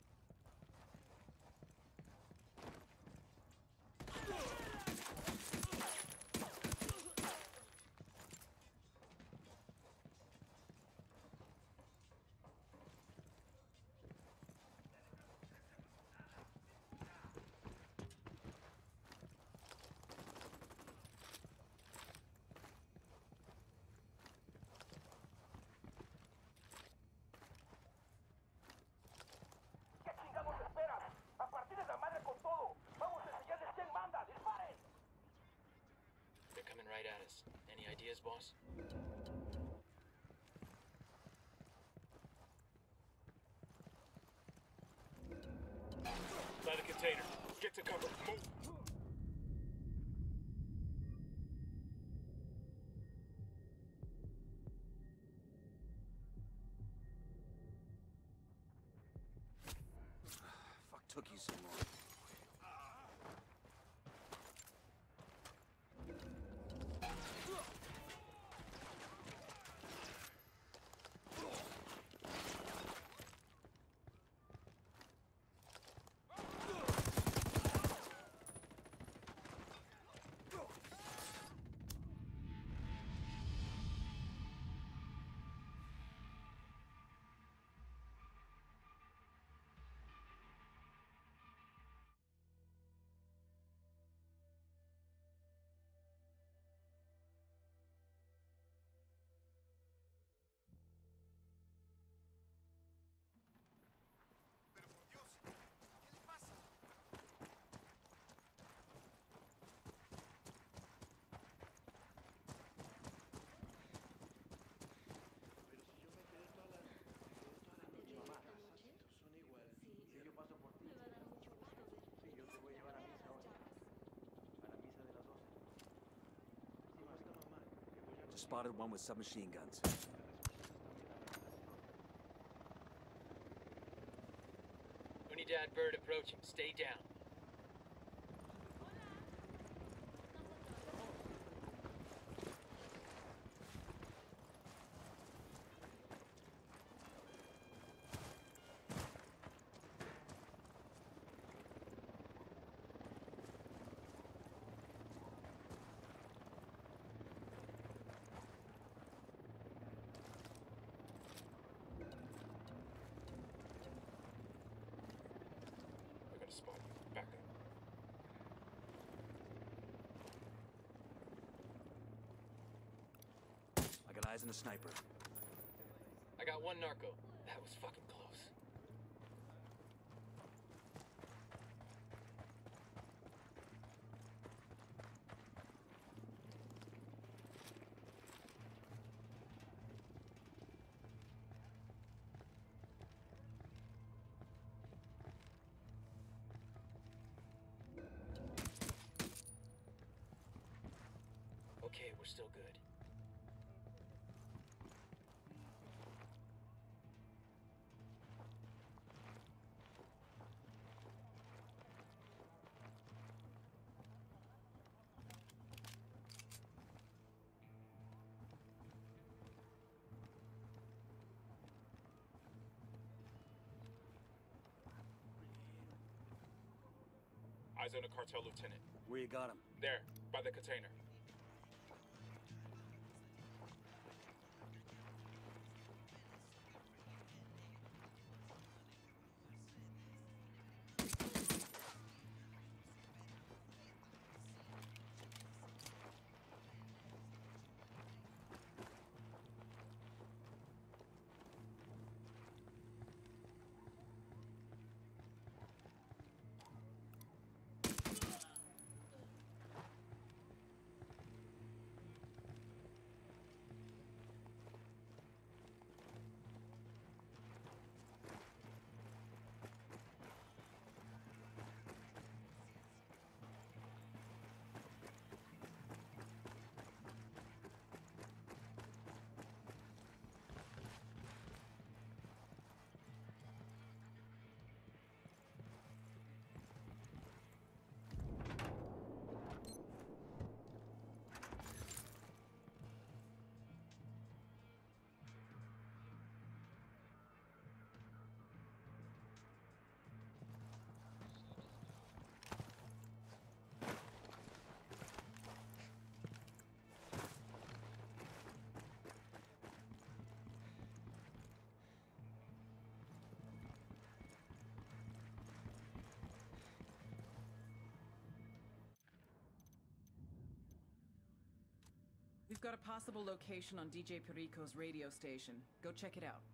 Right at us. Any ideas, boss? By the container. Get to cover. Move. Fuck took you so long. Spotted one with submachine guns. Unidad bird approaching. Stay down. eyes on a sniper. I got one narco. That was fucking close. Okay, we're still good. Eyes on a cartel lieutenant. Where you got him? There, by the container. We've got a possible location on DJ Perico's radio station. Go check it out.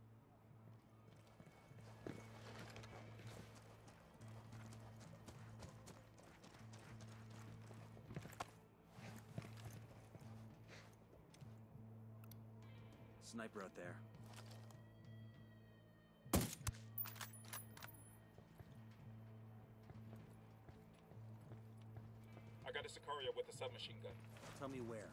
Sniper out there. I got a Sicario with a submachine gun. Tell me where.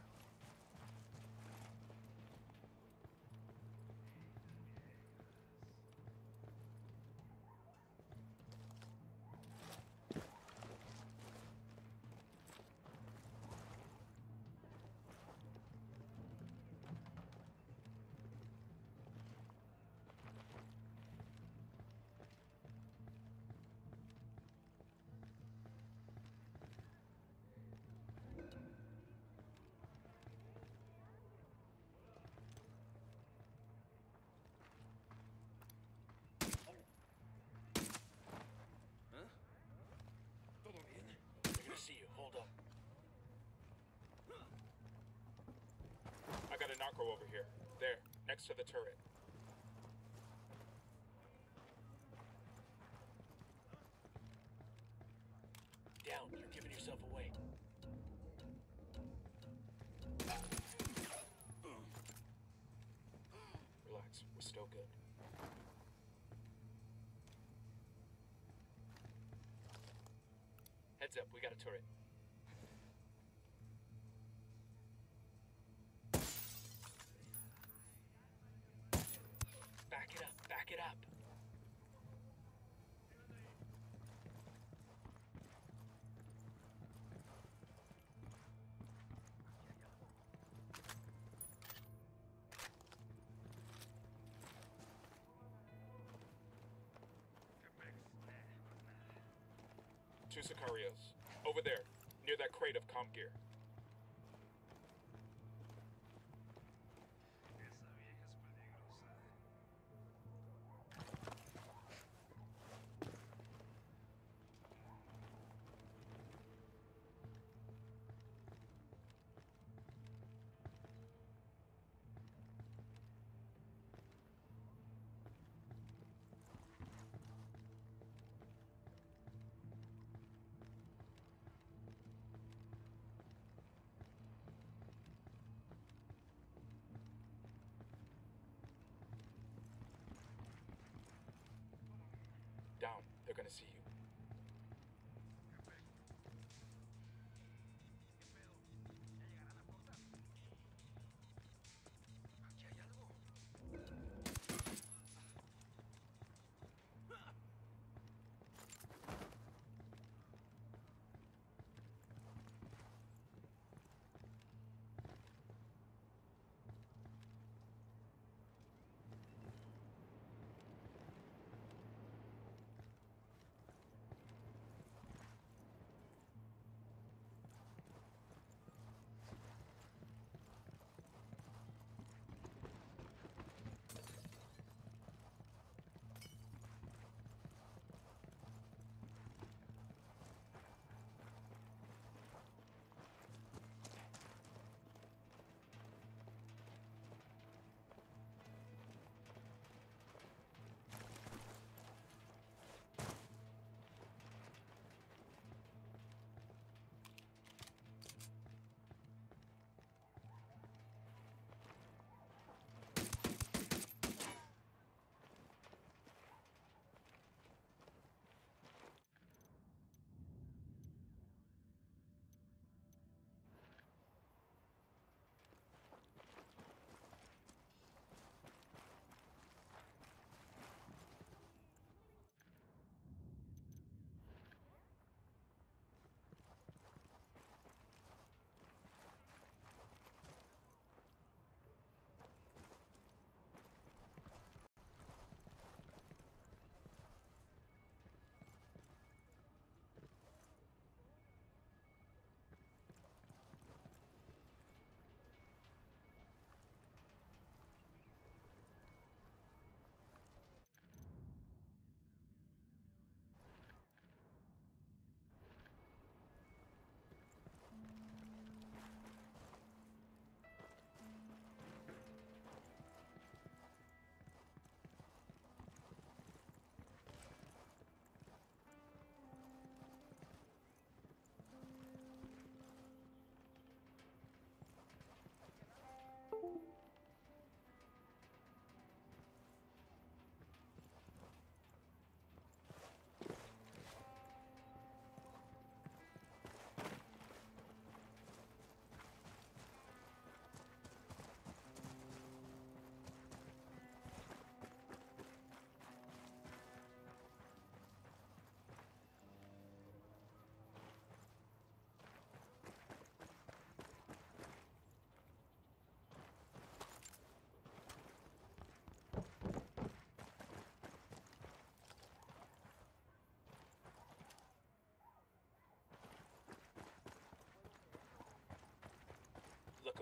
See you. Hold up. I got a narco over here. There, next to the turret. Down. You're giving yourself away. Relax, we're still good. Heads up, we got a turret. Back it up, back it up. Two Sicarios. Over there, near that crate of comm gear.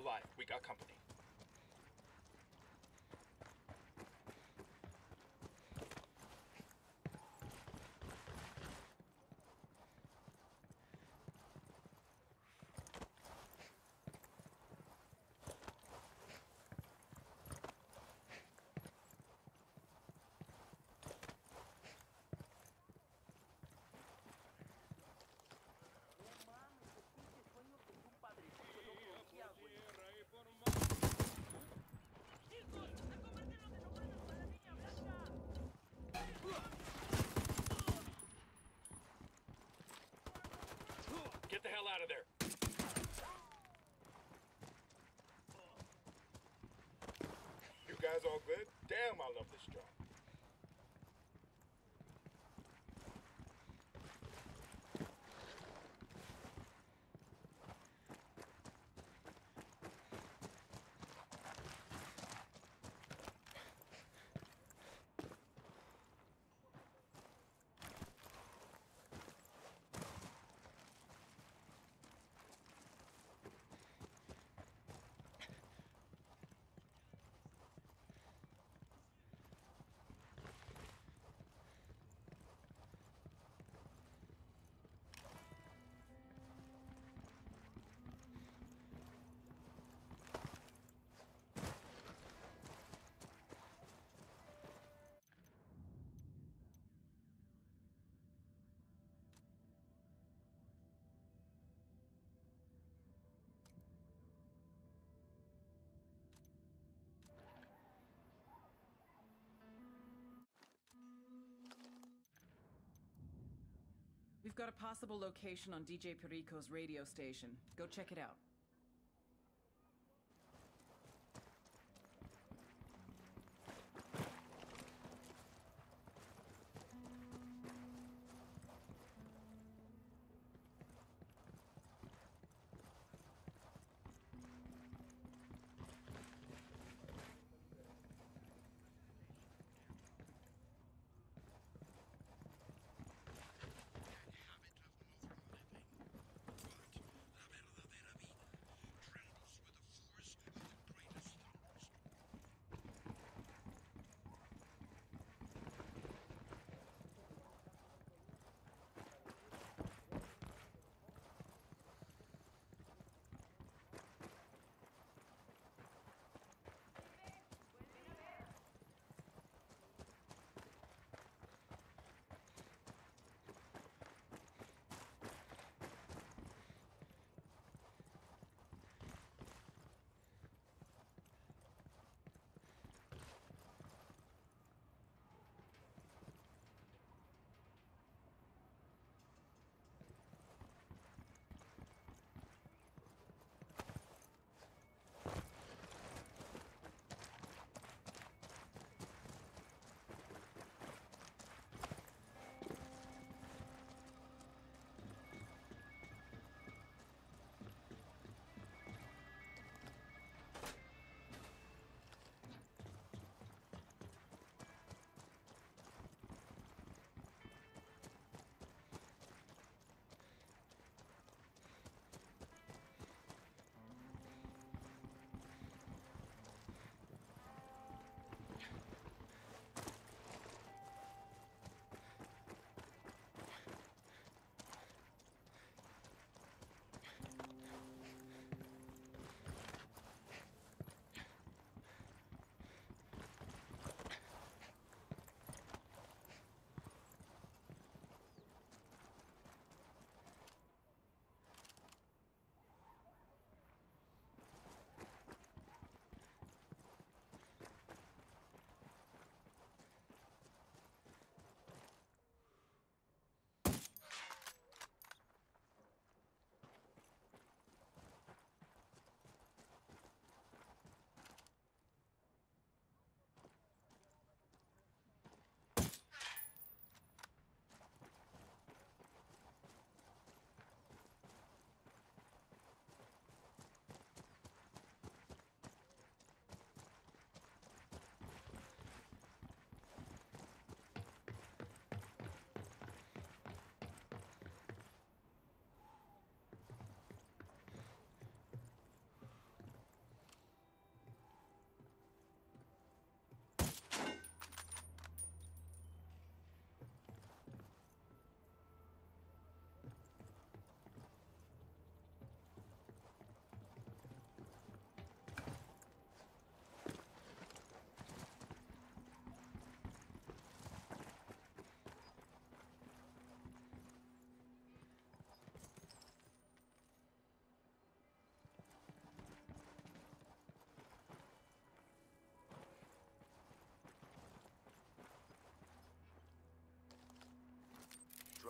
5, we got company. Get the hell out of there! You guys all good? Damn, I love this job. We've got a possible location on DJ Perico's radio station. Go check it out. La verdadera vida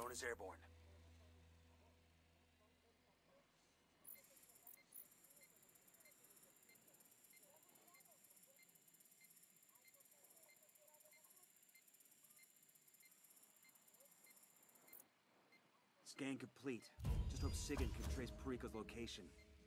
Drone is airborne. Scan complete. Just hope Sigan can trace Perico's location.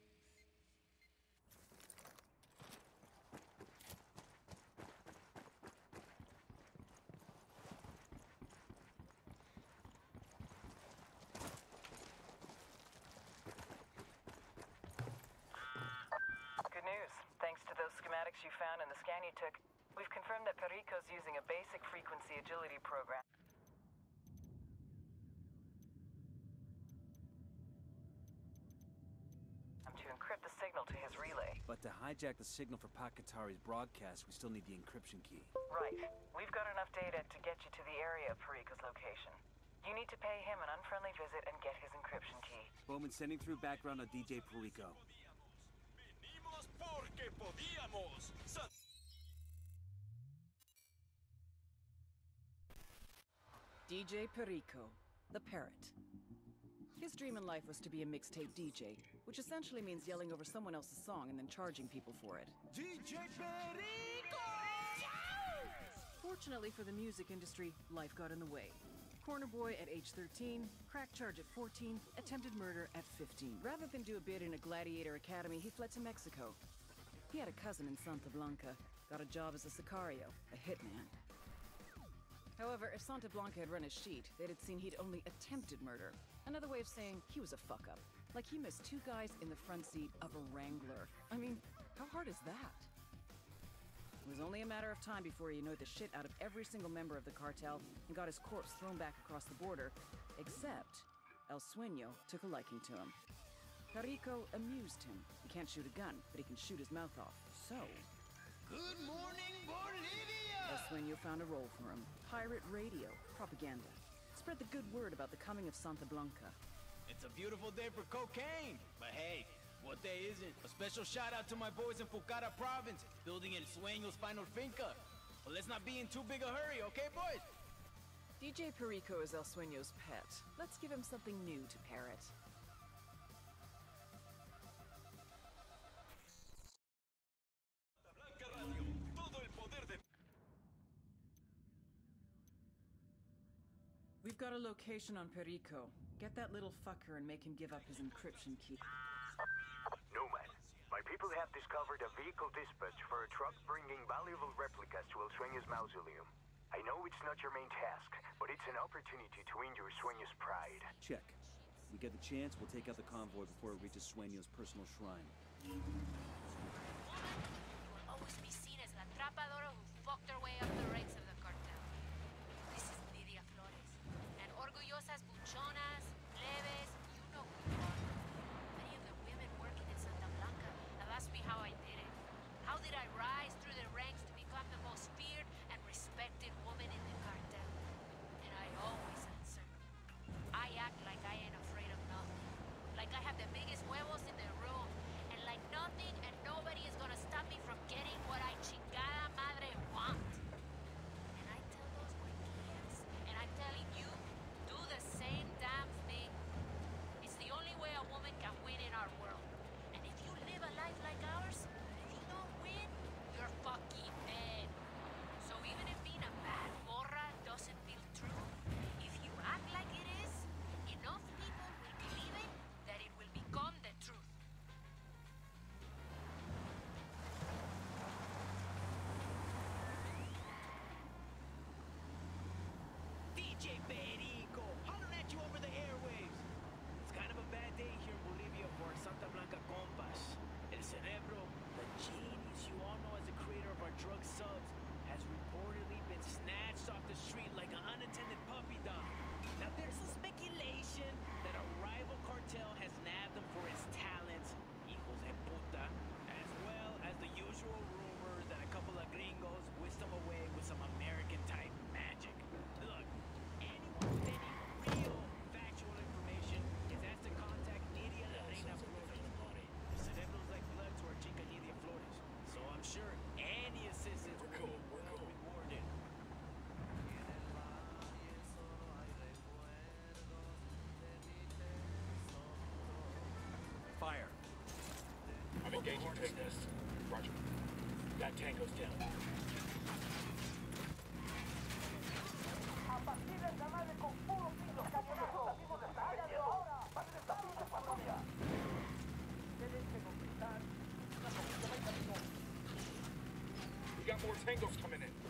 Good news. Thanks to those schematics you found in the scan you took, we've confirmed that Perico's using a basic frequency agility program to encrypt the signal to his relay. But to hijack the signal for Pakatari's broadcast, we still need the encryption key. Right. We've got enough data to get you to the area of Perico's location. You need to pay him an unfriendly visit and get his encryption key. Bowman sending through background on DJ Perico. Venimos porque podíamos. DJ Perico, the parrot. His dream in life was to be a mixtape DJ, which essentially means yelling over someone else's song and then charging people for it. DJ Perico! Fortunately for the music industry, life got in the way. Corner boy at age 13, crack charge at 14, attempted murder at 15. Rather than do a bid in a gladiator academy, he fled to Mexico. He had a cousin in Santa Blanca, got a job as a sicario, a hitman. However, if Santa Blanca had run his sheet, they'd have seen he'd only attempted murder. Another way of saying he was a fuck-up. Like he missed 2 guys in the front seat of a Wrangler. I mean, how hard is that? It was only a matter of time before he annoyed the shit out of every single member of the cartel and got his corpse thrown back across the border, except El Sueño took a liking to him. Perico amused him. He can't shoot a gun, but he can shoot his mouth off. So... Good morning, Bolivia! El Sueño found a role for him. Pirate radio, propaganda. Spread the good word about the coming of Santa Blanca. It's a beautiful day for cocaine. But hey, what day isn't? A special shout out to my boys in Pucara province, building El Sueño's final finca. But let's not be in too big a hurry, okay, boys? DJ Perico is El Sueño's pet. Let's give him something new to parrot. We've got a location on Perico. Get that little fucker and make him give up his encryption key. Nomad, my people have discovered a vehicle dispatch for a truck bringing valuable replicas to El Sueño's mausoleum. I know it's not your main task, but it's an opportunity to win your Sueño's pride. Check. We get the chance, we'll take out the convoy before it reaches Sueño's personal shrine. Will always be seen as the atrapadora who fucked her way up the ranks of the cartel. This is Lidia Flores. And orgullosas buchonas, plebes, you know who you are. Many of the women working in Santa Blanca have asked me how I did it. How did I rise through the ranks to become the most feared and respected woman in the cartel? And I always answer, I act like I ain't afraid of nothing. Like I have the biggest huevos in the room. And like nothing and nobody is gonna stop me from getting what I chingada madre want. And I tell those huequillas, and I'm telling you, do the same damn thing. Engaging take this. Roger. Got Tango's down. We got more tangos coming in.